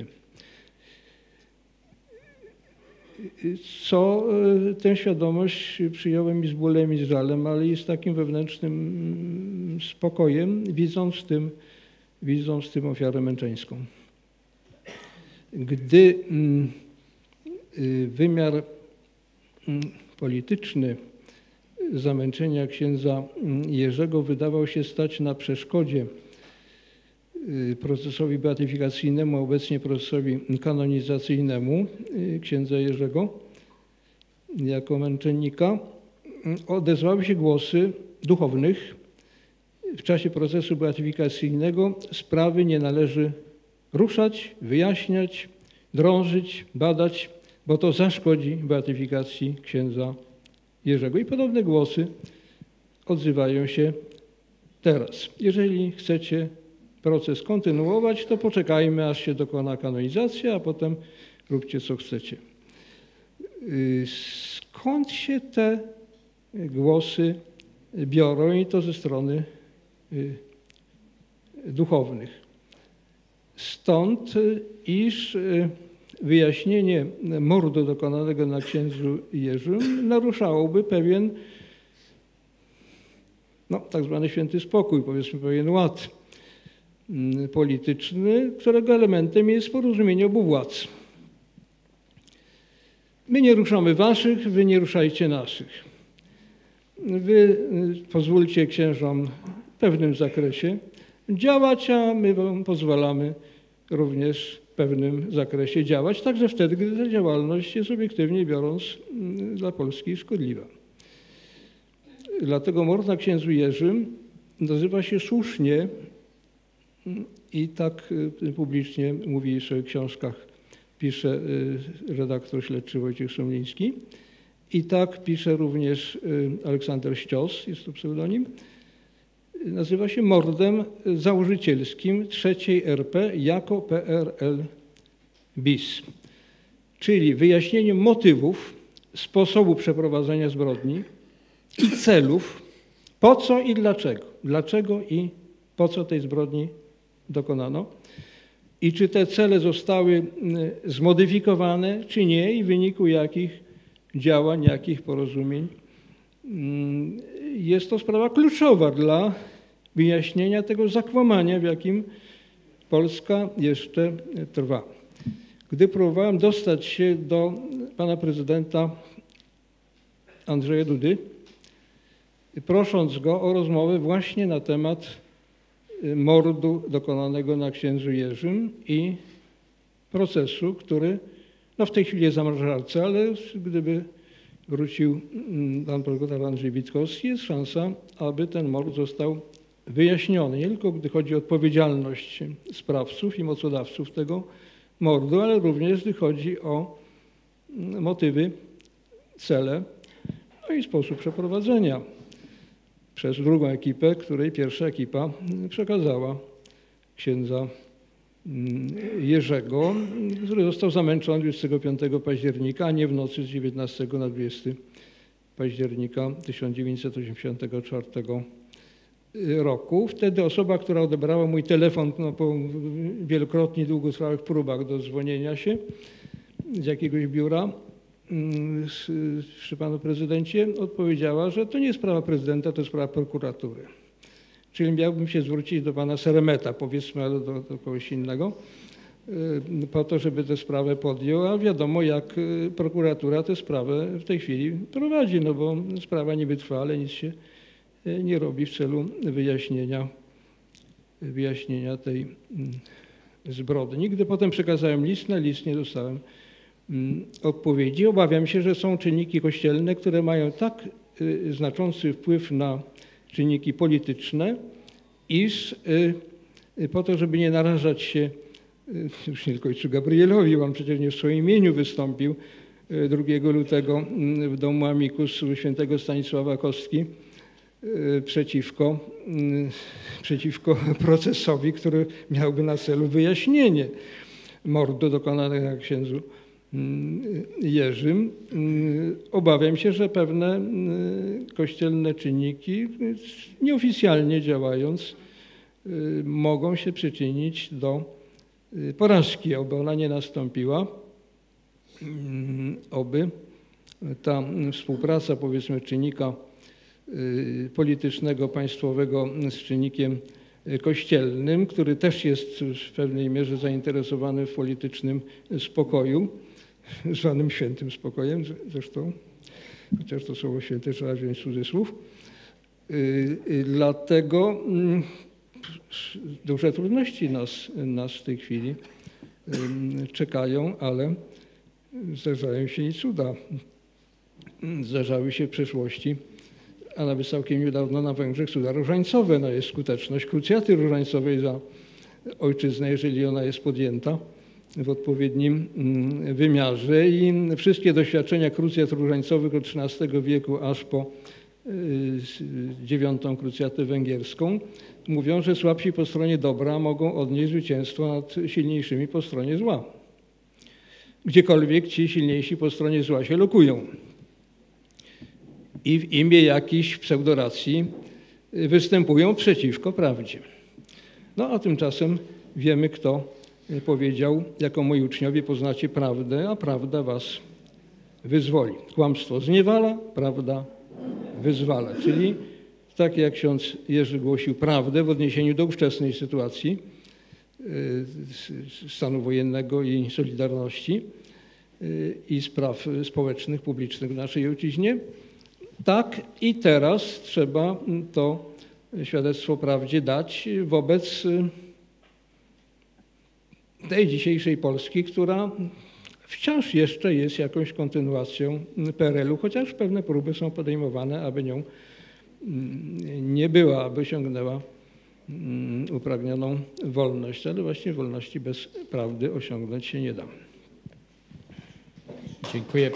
Co tę świadomość przyjąłem i z bólem i z żalem, ale i z takim wewnętrznym spokojem, widząc w tym ofiarę męczeńską. Gdy wymiar polityczny zamęczenia księdza Jerzego wydawał się stać na przeszkodzie procesowi beatyfikacyjnemu, a obecnie procesowi kanonizacyjnemu księdza Jerzego jako męczennika, odezwały się głosy duchownych. W czasie procesu beatyfikacyjnego sprawy nie należy ruszać, wyjaśniać, drążyć, badać, bo to zaszkodzi beatyfikacji księdza Jerzego. I podobne głosy odzywają się teraz. Jeżeli chcecie proces kontynuować, to poczekajmy, aż się dokona kanonizacja, a potem róbcie, co chcecie. Skąd się te głosy biorą i to ze strony duchownych? Stąd, iż wyjaśnienie mordu dokonanego na księdzu Jerzym naruszałoby pewien, tak zwany święty spokój, powiedzmy pewien ład polityczny, którego elementem jest porozumienie obu władz. My nie ruszamy waszych, wy nie ruszajcie naszych. Wy pozwólcie księżom w pewnym zakresie działać, a my wam pozwalamy również w pewnym zakresie działać, także wtedy, gdy ta działalność jest obiektywnie biorąc dla Polski szkodliwa. Dlatego mord na księdzu Jerzym nazywa się słusznie i tak publicznie mówi w swoich książkach, pisze redaktor śledczy Wojciech Szumliński i tak pisze również Aleksander Ścios, jest to pseudonim. Nazywa się mordem założycielskim III RP jako PRL bis, czyli wyjaśnieniem motywów, sposobu przeprowadzenia zbrodni i celów, po co i dlaczego. Dlaczego i po co tej zbrodni dokonano i czy te cele zostały zmodyfikowane, czy nie i w wyniku jakich działań, jakich porozumień. Jest to sprawa kluczowa dla wyjaśnienia tego zakłamania, w jakim Polska jeszcze trwa. Gdy próbowałem dostać się do pana prezydenta Andrzeja Dudy, prosząc go o rozmowę właśnie na temat mordu dokonanego na księdzu Jerzym i procesu, który w tej chwili jest w zamrażarce, ale gdyby wrócił pan prokurator Andrzej Witkowski, jest szansa, aby ten mord został wyjaśniony. Nie tylko gdy chodzi o odpowiedzialność sprawców i mocodawców tego mordu, ale również gdy chodzi o motywy, cele, i sposób przeprowadzenia przez drugą ekipę, której pierwsza ekipa przekazała księdza Jerzego, który został zamęczony 25 października, a nie w nocy z 19 na 20 października 1984 roku. Wtedy osoba, która odebrała mój telefon po wielokrotnie długotrwałych próbach do dzwonienia się z jakiegoś biura, przy panu prezydencie odpowiedziała, że to nie jest sprawa prezydenta, to jest sprawa prokuratury. Czyli miałbym się zwrócić do pana Seremeta, powiedzmy, ale do kogoś innego, po to, żeby tę sprawę podjął, a wiadomo, jak prokuratura tę sprawę w tej chwili prowadzi, no bo sprawa niby trwa, ale nic się nie robi w celu wyjaśnienia tej zbrodni. Gdy potem przekazałem list, na list nie dostałem odpowiedzi. Obawiam się, że są czynniki kościelne, które mają tak znaczący wpływ na czynniki polityczne, iż po to, żeby nie narażać się już nie tylko ojcu Gabrielowi, on przecież nie w swoim imieniu wystąpił 2 lutego w domu Amicus świętego Stanisława Kostki przeciwko procesowi, który miałby na celu wyjaśnienie mordu dokonanego księdzu Jerzym. Obawiam się, że pewne kościelne czynniki, nieoficjalnie działając, mogą się przyczynić do porażki, oby ona nie nastąpiła, oby ta współpraca, powiedzmy, czynnika politycznego, państwowego z czynnikiem kościelnym, który też jest w pewnej mierze zainteresowany w politycznym spokoju, zwanym świętym spokojem zresztą, chociaż to słowo święte trzeba wziąć w cudzysłów. Dlatego duże trudności nas w tej chwili czekają, ale zdarzają się i cuda. Zdarzały się w przeszłości, a nawet całkiem niedawno na Węgrzech, cuda różańcowe. No jest skuteczność krucjaty różańcowej za ojczyznę, jeżeli ona jest podjęta w odpowiednim wymiarze. I wszystkie doświadczenia krucjat różańcowych od XIII wieku aż po IX krucjatę węgierską mówią, że słabsi po stronie dobra mogą odnieść zwycięstwo nad silniejszymi po stronie zła. Gdziekolwiek ci silniejsi po stronie zła się lokują i w imię jakichś pseudoracji występują przeciwko prawdzie. No a tymczasem wiemy, kto powiedział, jako moi uczniowie poznacie prawdę, a prawda was wyzwoli. Kłamstwo zniewala, prawda wyzwala. Czyli tak jak ksiądz Jerzy głosił prawdę w odniesieniu do ówczesnej sytuacji stanu wojennego i Solidarności i spraw społecznych, publicznych w naszej ojczyźnie, tak i teraz trzeba to świadectwo prawdzie dać wobec tej dzisiejszej Polski, która wciąż jeszcze jest jakąś kontynuacją PRL-u, chociaż pewne próby są podejmowane, aby nią nie była, aby osiągnęła upragnioną wolność, ale właśnie wolności bez prawdy osiągnąć się nie da. Dziękuję.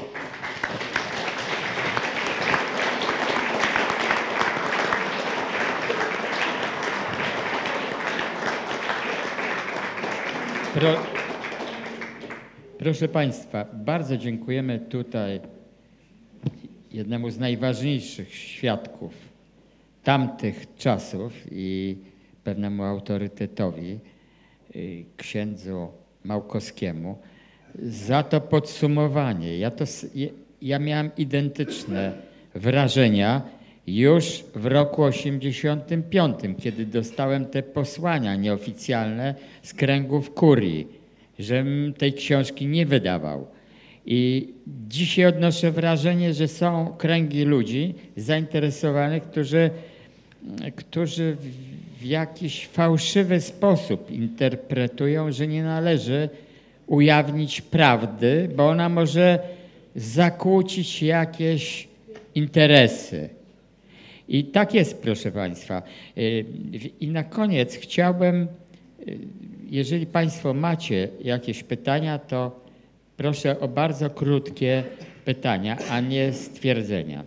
Proszę Państwa, bardzo dziękujemy tutaj jednemu z najważniejszych świadków tamtych czasów i pewnemu autorytetowi, księdzu Małkowskiemu, za to podsumowanie. Ja miałem identyczne wrażenia już w roku 85, kiedy dostałem te posłania nieoficjalne z kręgów kurii, żebym tej książki nie wydawał. I dzisiaj odnoszę wrażenie, że są kręgi ludzi zainteresowanych, którzy w jakiś fałszywy sposób interpretują, że nie należy ujawnić prawdy, bo ona może zakłócić jakieś interesy. I tak jest, proszę Państwa. I na koniec chciałbym, jeżeli Państwo macie jakieś pytania, to proszę o bardzo krótkie pytania, a nie stwierdzenia.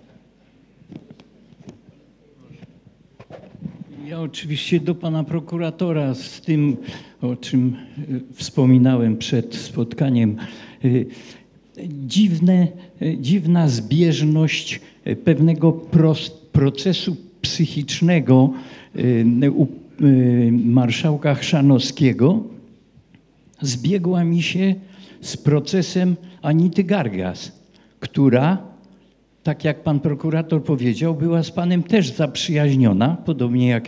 Ja oczywiście do pana prokuratora z tym, o czym wspominałem przed spotkaniem. Dziwna zbieżność pewnego procesu psychicznego u marszałka Chrzanowskiego zbiegła mi się z procesem Anity Gargas, która, tak jak pan prokurator powiedział, była z panem też zaprzyjaźniona, podobnie jak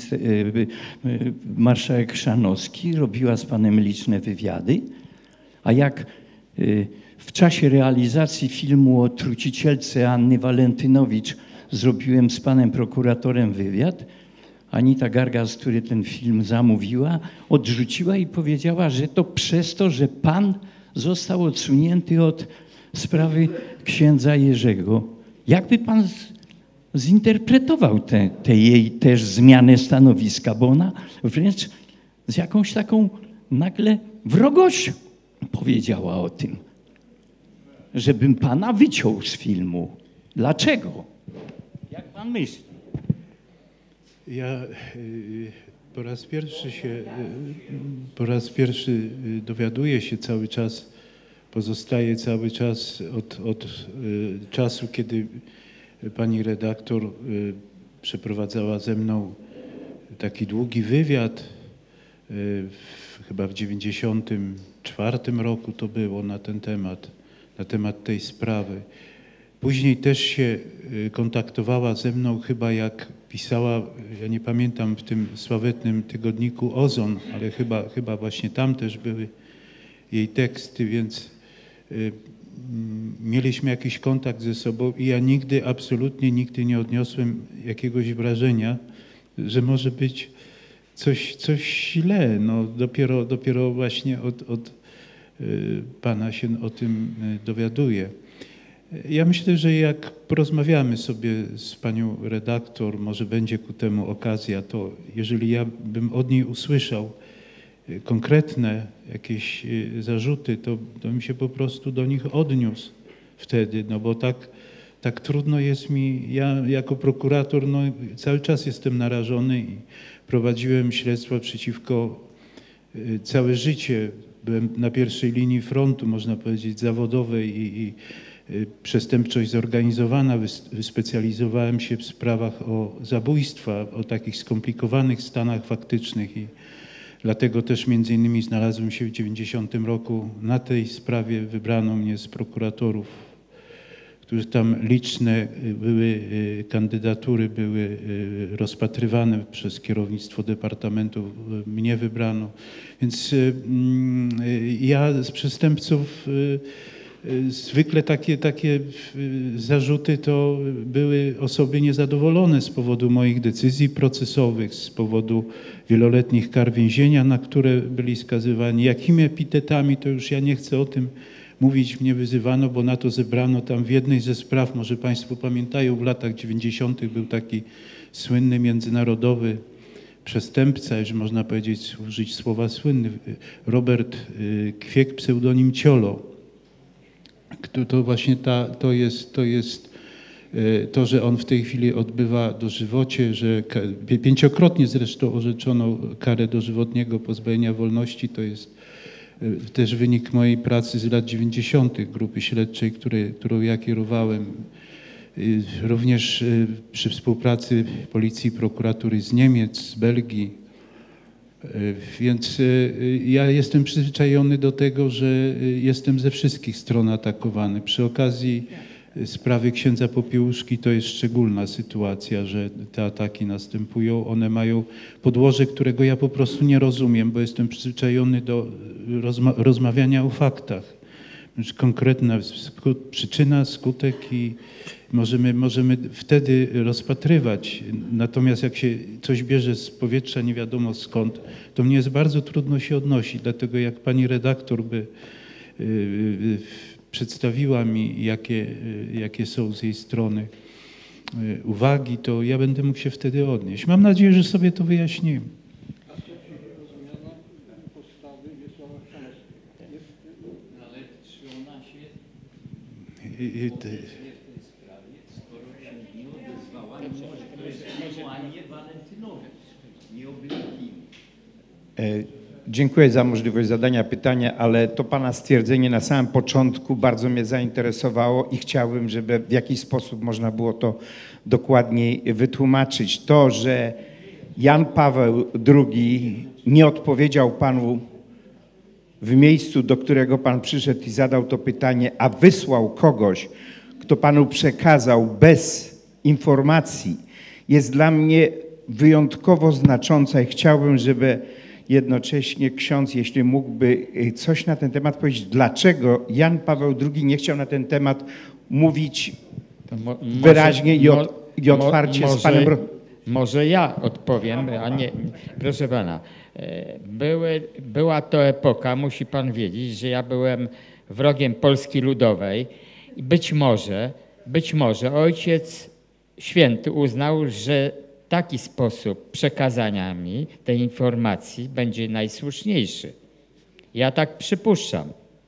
marszałek Chrzanowski, robiła z panem liczne wywiady, a jak w czasie realizacji filmu o trucicielce Anny Walentynowicz zrobiłem z panem prokuratorem wywiad, Anita Gargas, który ten film zamówiła, odrzuciła i powiedziała, że to przez to, że pan został odsunięty od sprawy księdza Jerzego. Jakby pan zinterpretował tę jej też zmianę stanowiska, bo ona wręcz z jakąś taką nagle wrogością powiedziała o tym, żebym pana wyciął z filmu. Dlaczego? Jak pan myśli? Ja po raz pierwszy dowiaduję się cały czas, pozostaje cały czas od czasu, kiedy pani redaktor przeprowadzała ze mną taki długi wywiad, chyba w 1994 roku to było na ten temat, na temat tej sprawy. Później też się kontaktowała ze mną, chyba jak pisała, ja nie pamiętam, w tym sławetnym tygodniku Ozon, ale chyba właśnie tam też były jej teksty, więc mieliśmy jakiś kontakt ze sobą i ja nigdy, absolutnie nigdy nie odniosłem jakiegoś wrażenia, że może być coś źle. No, dopiero właśnie od pana się o tym dowiaduję. Ja myślę, że jak porozmawiamy sobie z panią redaktor, może będzie ku temu okazja, to jeżeli ja bym od niej usłyszał konkretne jakieś zarzuty, to bym się po prostu do nich odniósł wtedy, no bo tak trudno jest mi, ja jako prokurator no, cały czas jestem narażony i prowadziłem śledztwa przeciwko całe życie. Byłem na pierwszej linii frontu, można powiedzieć, zawodowej i przestępczość zorganizowana. Wyspecjalizowałem się w sprawach o zabójstwa, o takich skomplikowanych stanach faktycznych i dlatego też między innymi znalazłem się w 90 roku na tej sprawie. Wybrano mnie z prokuratorów, którzy tam liczne były kandydatury, były rozpatrywane przez kierownictwo departamentu. Mnie wybrano. Więc ja z przestępców zwykle takie zarzuty to były osoby niezadowolone z powodu moich decyzji procesowych, z powodu wieloletnich kar więzienia, na które byli skazywani. Jakimi epitetami, to już ja nie chcę o tym mówić, mnie wyzywano, bo na to zebrano tam w jednej ze spraw, może państwo pamiętają, w latach 90. był taki słynny międzynarodowy przestępca, że można powiedzieć, użyć słowa słynny, Robert Kwiek, pseudonim Ciolo. To właśnie to, że on w tej chwili odbywa dożywocie, że 5-krotnie zresztą orzeczono karę dożywotniego pozbawienia wolności, to jest też wynik mojej pracy z lat 90. grupy śledczej, którą ja kierowałem. Również przy współpracy policji i prokuratury z Niemiec, z Belgii. Więc ja jestem przyzwyczajony do tego, że jestem ze wszystkich stron atakowany. Przy okazji sprawy księdza Popiełuszki to jest szczególna sytuacja, że te ataki następują. One mają podłoże, którego ja po prostu nie rozumiem, bo jestem przyzwyczajony do rozmawiania o faktach. Konkretna przyczyna, skutek i możemy wtedy rozpatrywać. Natomiast jak się coś bierze z powietrza, nie wiadomo skąd, to mnie jest bardzo trudno się odnosić. Dlatego jak pani redaktor by przedstawiła mi, jakie są z jej strony uwagi, to ja będę mógł się wtedy odnieść. Mam nadzieję, że sobie to wyjaśnimy. Dziękuję za możliwość zadania pytania, ale to pana stwierdzenie na samym początku bardzo mnie zainteresowało i chciałbym, żeby w jakiś sposób można było to dokładniej wytłumaczyć. To, że Jan Paweł II nie odpowiedział panu w miejscu, do którego pan przyszedł i zadał to pytanie, a wysłał kogoś, kto panu przekazał bez informacji, jest dla mnie wyjątkowo znacząca i chciałbym, żeby jednocześnie ksiądz, jeśli mógłby coś na ten temat powiedzieć, dlaczego Jan Paweł II nie chciał na ten temat mówić wyraźnie i otwarcie z panem... Może ja odpowiem, a nie, proszę pana. Była to epoka, musi pan wiedzieć, że ja byłem wrogiem Polski Ludowej i być może Ojciec Święty uznał, że taki sposób przekazania mi tej informacji będzie najsłuszniejszy. Ja tak przypuszczam.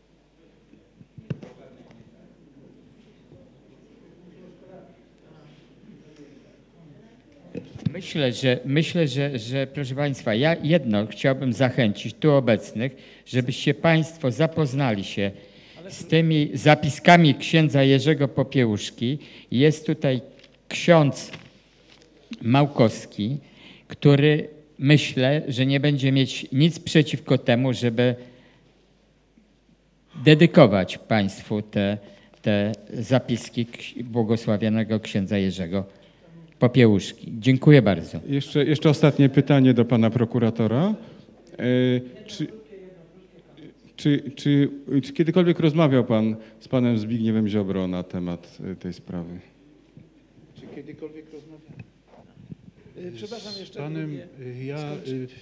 Myślę, że proszę państwa, ja jedno chciałbym zachęcić tu obecnych, żebyście państwo zapoznali się z tymi zapiskami księdza Jerzego Popiełuszki. Jest tutaj ksiądz Małkowski, który myślę, że nie będzie mieć nic przeciwko temu, żeby dedykować państwu te zapiski błogosławionego księdza Jerzego Popiełuszki. Dziękuję bardzo. Jeszcze ostatnie pytanie do pana prokuratora. Czy kiedykolwiek rozmawiał pan z panem Zbigniewem Ziobro na temat tej sprawy? Czy kiedykolwiek rozmawiałem? Przepraszam, jeszcze z panem, ja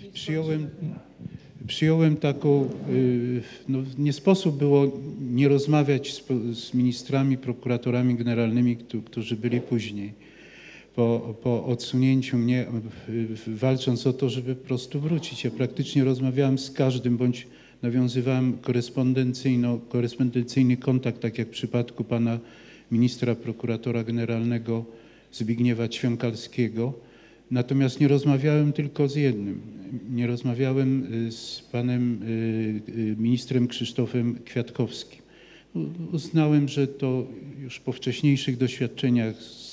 przyjąłem taką, no nie sposób było nie rozmawiać z ministrami, prokuratorami generalnymi, którzy byli później. Po odsunięciu mnie, walcząc o to, żeby po prostu wrócić. Ja praktycznie rozmawiałem z każdym, bądź nawiązywałem korespondencyjny kontakt, tak jak w przypadku pana ministra prokuratora generalnego Zbigniewa Ćwiąkalskiego. Natomiast nie rozmawiałem tylko z jednym. Nie rozmawiałem z panem ministrem Krzysztofem Kwiatkowskim. Uznałem, że to już po wcześniejszych doświadczeniach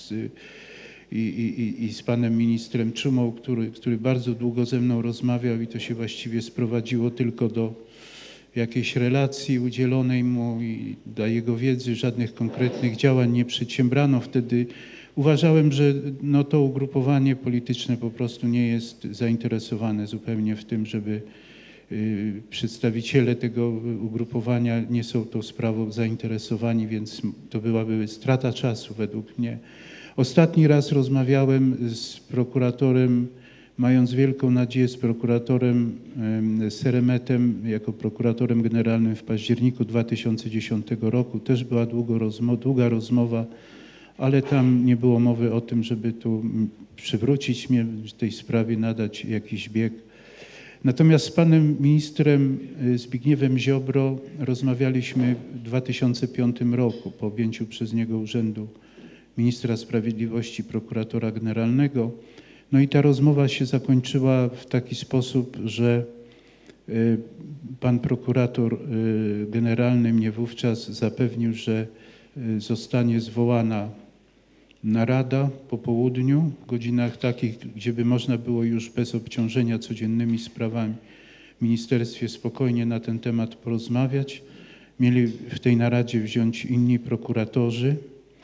i z panem ministrem Czumą, który bardzo długo ze mną rozmawiał i to się właściwie sprowadziło tylko do jakiejś relacji udzielonej mu i dla jego wiedzy, żadnych konkretnych działań nie przedsiębrano. Wtedy uważałem, że no to ugrupowanie polityczne po prostu nie jest zainteresowane zupełnie w tym, żeby przedstawiciele tego ugrupowania nie są tą sprawą zainteresowani, więc to byłaby strata czasu według mnie. Ostatni raz rozmawiałem z prokuratorem, mając wielką nadzieję, z prokuratorem Seremetem jako prokuratorem generalnym w październiku 2010 roku. Też była długa rozmowa, ale tam nie było mowy o tym, żeby tu przywrócić mnie w tej sprawie, nadać jakiś bieg. Natomiast z panem ministrem Zbigniewem Ziobro rozmawialiśmy w 2005 roku po objęciu przez niego urzędu ministra sprawiedliwości, prokuratora generalnego. No i ta rozmowa się zakończyła w taki sposób, że pan prokurator generalny mnie wówczas zapewnił, że zostanie zwołana narada po południu, w godzinach takich, gdzie by można było już bez obciążenia codziennymi sprawami w ministerstwie spokojnie na ten temat porozmawiać. Mieli w tej naradzie wziąć inni prokuratorzy.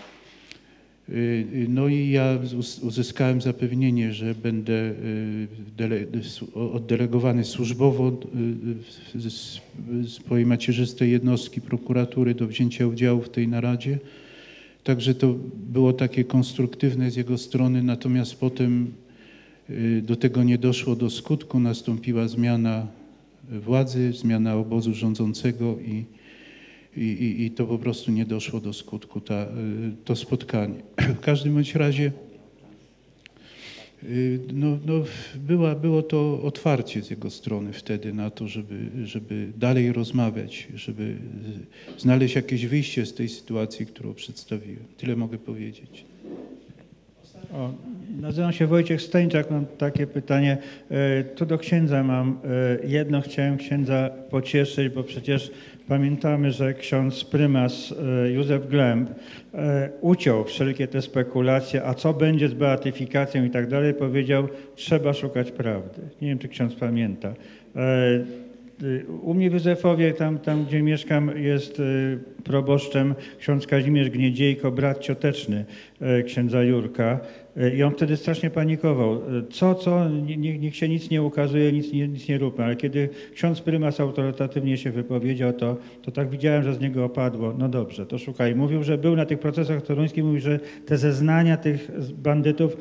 No i ja uzyskałem zapewnienie, że będę oddelegowany służbowo z swojej macierzystej jednostki prokuratury do wzięcia udziału w tej naradzie. Także to było takie konstruktywne z jego strony, natomiast potem do tego nie doszło do skutku. Nastąpiła zmiana władzy, zmiana obozu rządzącego i to po prostu nie doszło do skutku, to spotkanie. W każdym bądź razie było to otwarcie z jego strony wtedy na to, żeby dalej rozmawiać, żeby znaleźć jakieś wyjście z tej sytuacji, którą przedstawiłem. Tyle mogę powiedzieć. Nazywam się Wojciech Stańczak, mam takie pytanie. Tu do księdza mam jedno. Chciałem księdza pocieszyć, bo przecież pamiętamy, że ksiądz prymas Józef Glemb uciął wszelkie te spekulacje, a co będzie z beatyfikacją i tak dalej, powiedział, trzeba szukać prawdy. Nie wiem, czy ksiądz pamięta. U mnie w Józefowie, tam gdzie mieszkam, jest proboszczem ksiądz Kazimierz Gniedziejko, brat cioteczny księdza Jurka. I on wtedy strasznie panikował. Niech się nic nie ukazuje, nic nie róbmy. Ale kiedy ksiądz prymas autorytatywnie się wypowiedział, to tak widziałem, że z niego opadło. No dobrze, to szukaj. Mówił, że był na tych procesach toruńskich, mówił, że te zeznania tych bandytów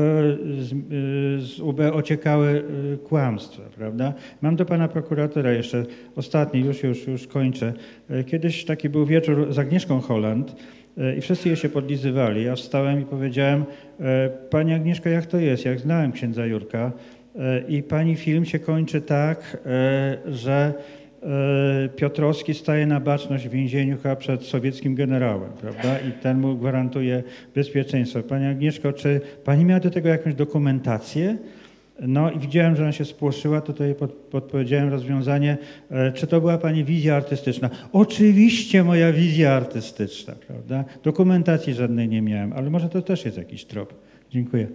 z UB ociekały kłamstwa, prawda? Mam do pana prokuratora jeszcze ostatni, już kończę. Kiedyś taki był wieczór z Agnieszką Holland, i wszyscy je się podlizywali. Ja wstałem i powiedziałem: Pani Agnieszko, jak to jest? Jak znałem księdza Jurka i pani film się kończy tak, że Piotrowski staje na baczność w więzieniu chyba przed sowieckim generałem, prawda? I ten mu gwarantuje bezpieczeństwo. Pani Agnieszko, czy pani miała do tego jakąś dokumentację? No i widziałem, że ona się spłoszyła, tutaj podpowiedziałem rozwiązanie. Czy to była pani wizja artystyczna? Oczywiście moja wizja artystyczna, prawda? Dokumentacji żadnej nie miałem, ale może to też jest jakiś trop. Dziękuję.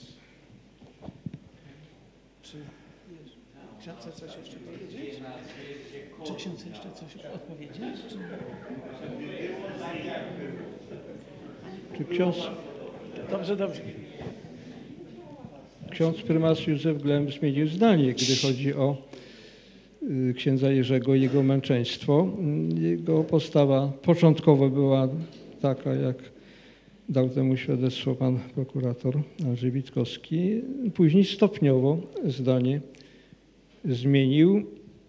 Czy ksiądz chce coś jeszcze powiedzieć? Czy ksiądz chce jeszcze coś odpowiedzieć? Czy ksiądz... Dobrze. Ksiądz prymas Józef Glem zmienił zdanie, gdy chodzi o księdza Jerzego i jego męczeństwo. Jego postawa początkowo była taka, jak dał temu świadectwo pan prokurator Andrzej Witkowski. Później stopniowo zdanie zmienił.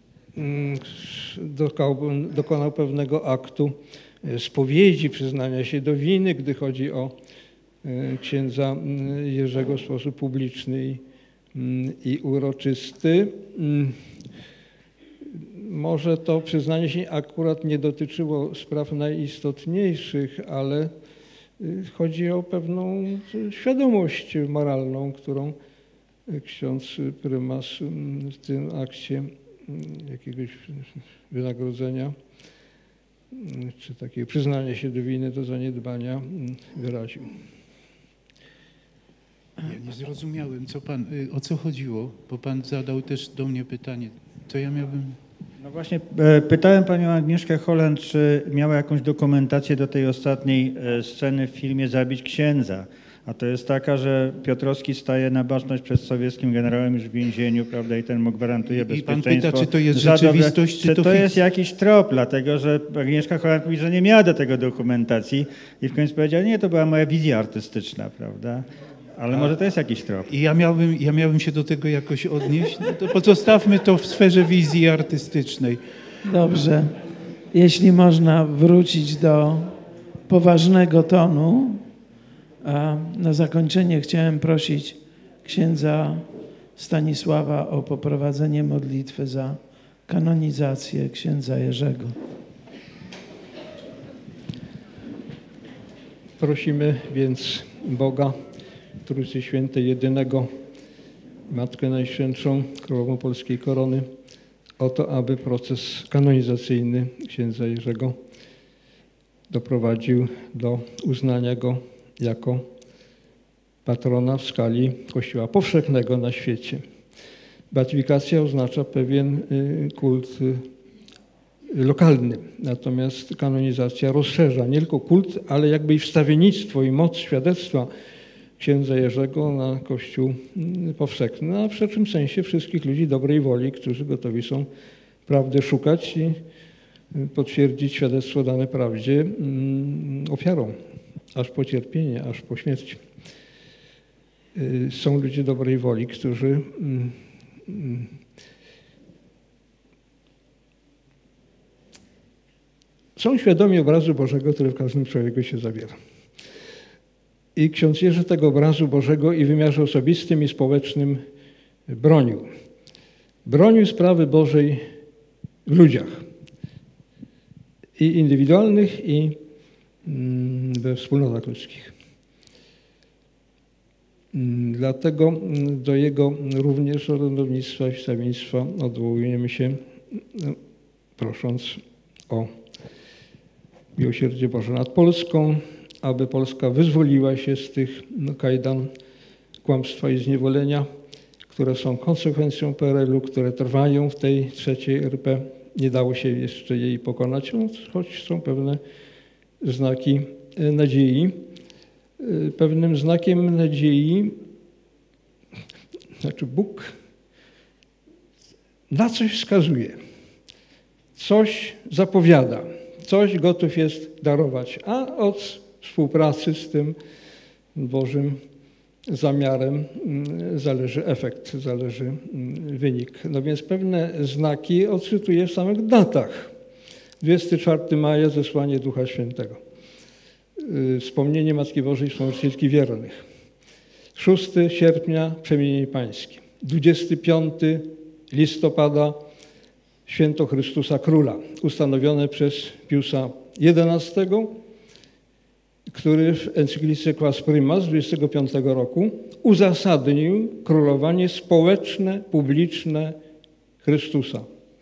Dokonał pewnego aktu spowiedzi, przyznania się do winy, gdy chodzi o księdza Jerzego w sposób publiczny i uroczysty. Może to przyznanie się akurat nie dotyczyło spraw najistotniejszych, ale chodzi o pewną świadomość moralną, którą ksiądz prymas w tym akcie jakiegoś wynagrodzenia czy takie przyznanie się do winy, do zaniedbania wyraził. Ja nie zrozumiałem, o co chodziło, bo pan zadał też do mnie pytanie. To ja miałbym... No właśnie, pytałem panią Agnieszkę Holland, czy miała jakąś dokumentację do tej ostatniej sceny w filmie Zabić księdza. A to jest taka, że Piotrowski staje na baczność przed sowieckim generałem już w więzieniu, prawda, i ten mu gwarantuje bezpieczeństwo. I pan pyta, czy to jest rzeczywistość, czy to jest jakiś trop, dlatego że Agnieszka Holland mówi, że nie miała do tego dokumentacji i w końcu powiedziała: nie, to była moja wizja artystyczna, prawda. Ale może to jest jakiś trop. I ja miałbym się do tego jakoś odnieść. No to pozostawmy to w sferze wizji artystycznej. Dobrze. Jeśli można wrócić do poważnego tonu, a na zakończenie chciałem prosić księdza Stanisława o poprowadzenie modlitwy za kanonizację księdza Jerzego. Prosimy więc Boga, Trójcy Świętej, jedynego, Matkę Najświętszą, Królową Polskiej Korony, o to, aby proces kanonizacyjny księdza Jerzego doprowadził do uznania go jako patrona w skali Kościoła powszechnego na świecie. Beatyfikacja oznacza pewien kult lokalny, natomiast kanonizacja rozszerza nie tylko kult, ale jakby i wstawiennictwo i moc świadectwa księdza Jerzego na Kościół powszechny, a w szerszym sensie wszystkich ludzi dobrej woli, którzy gotowi są prawdy szukać i potwierdzić świadectwo dane prawdzie ofiarą, aż po cierpienie, aż po śmierć. Są ludzie dobrej woli, którzy są świadomi obrazu Bożego, który w każdym człowieku się zawiera. I ksiądz Jerzy tego obrazu Bożego i w wymiarze osobistym i społecznym bronił. Bronił sprawy Bożej w ludziach. I indywidualnych, i we wspólnotach ludzkich. Dlatego do jego również orędownictwa i wstawiennictwa odwołujemy się, prosząc o miłosierdzie Boże nad Polską, aby Polska wyzwoliła się z tych kajdan kłamstwa i zniewolenia, które są konsekwencją PRL-u, które trwają w tej trzeciej RP. Nie dało się jeszcze jej pokonać, choć są pewne znaki nadziei. Pewnym znakiem nadziei, znaczy Bóg na coś wskazuje, coś zapowiada, coś gotów jest darować, a od współpracy z tym Bożym zamiarem zależy efekt, zależy wynik. No więc pewne znaki odczytuję w samych datach. 24 maja zesłanie Ducha Świętego. Wspomnienie Matki Bożej Wspomożycielki Wiernych. 6 sierpnia Przemienienie Pańskie. 25 listopada Święto Chrystusa Króla, ustanowione przez Piusa XI, który w encyklice Quas Primas z 25 roku uzasadnił królowanie społeczne, publiczne Chrystusa.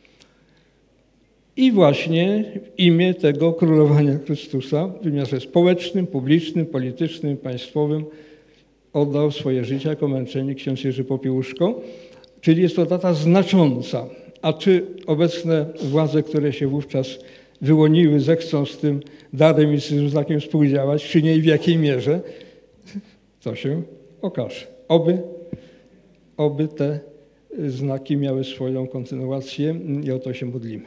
I właśnie w imię tego królowania Chrystusa w wymiarze społecznym, publicznym, politycznym, państwowym oddał swoje życie jako męczennik ksiądz Jerzy Popiełuszko, czyli jest to data znacząca. A czy obecne władze, które się wówczas wyłoniły, zechcą z tym darem i z tym znakiem współdziałać, czy nie i w jakiej mierze, to się okaże. Oby te znaki miały swoją kontynuację i o to się modlimy.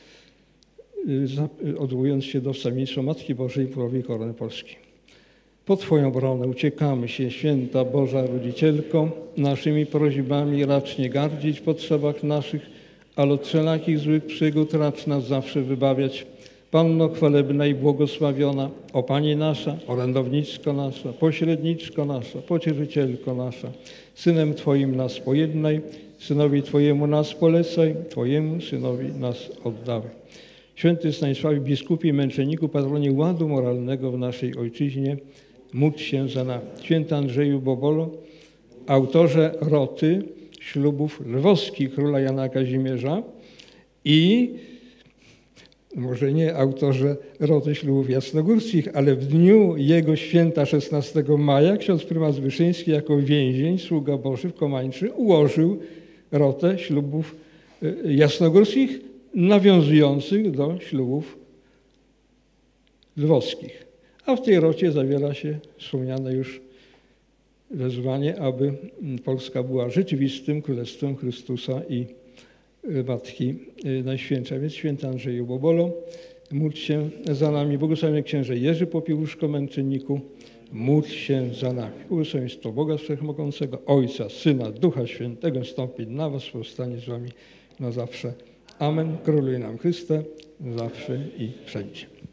Odwołując się do wstawiennictwa Matki Bożej i Królowej Korony Polskiej. Po Twoją obronę uciekamy się, Święta Boża Rodzicielko, naszymi prośbami racz nie gardzić w potrzebach naszych, ale od wszelakich złych przygód racz nas zawsze wybawiać. Panno chwalebna i błogosławiona, o Pani nasza, orędowniczko nasza, pośredniczko nasza, pocieszycielko nasza, Synem Twoim nas pojednaj, Synowi Twojemu nas polecaj, Twojemu Synowi nas oddawaj. Święty Stanisławie, biskupie i męczenniku, patronie ładu moralnego w naszej ojczyźnie, módl się za nami. Święty Andrzeju Bobolo, autorze roty ślubów lwowskich króla Jana Kazimierza i może nie autorze roty ślubów jasnogórskich, ale w dniu jego święta 16 maja ksiądz prymas Wyszyński jako więzień, sługa Boży w Komańczy, ułożył rotę ślubów jasnogórskich nawiązujących do ślubów lwowskich. A w tej rocie zawiera się wspomniane już wezwanie, aby Polska była rzeczywistym Królestwem Chrystusa i Matki Najświętszej. Więc święty Andrzeju Bobolo, módl się za nami. Błogosławiony księże Jerzy Popiełuszko, męczenniku, módl się za nami. Błogosławieństwo Boga Wszechmogącego, Ojca, Syna, Ducha Świętego stąpi na was, powstanie z wami na zawsze. Amen. Króluj nam Chryste, zawsze i wszędzie.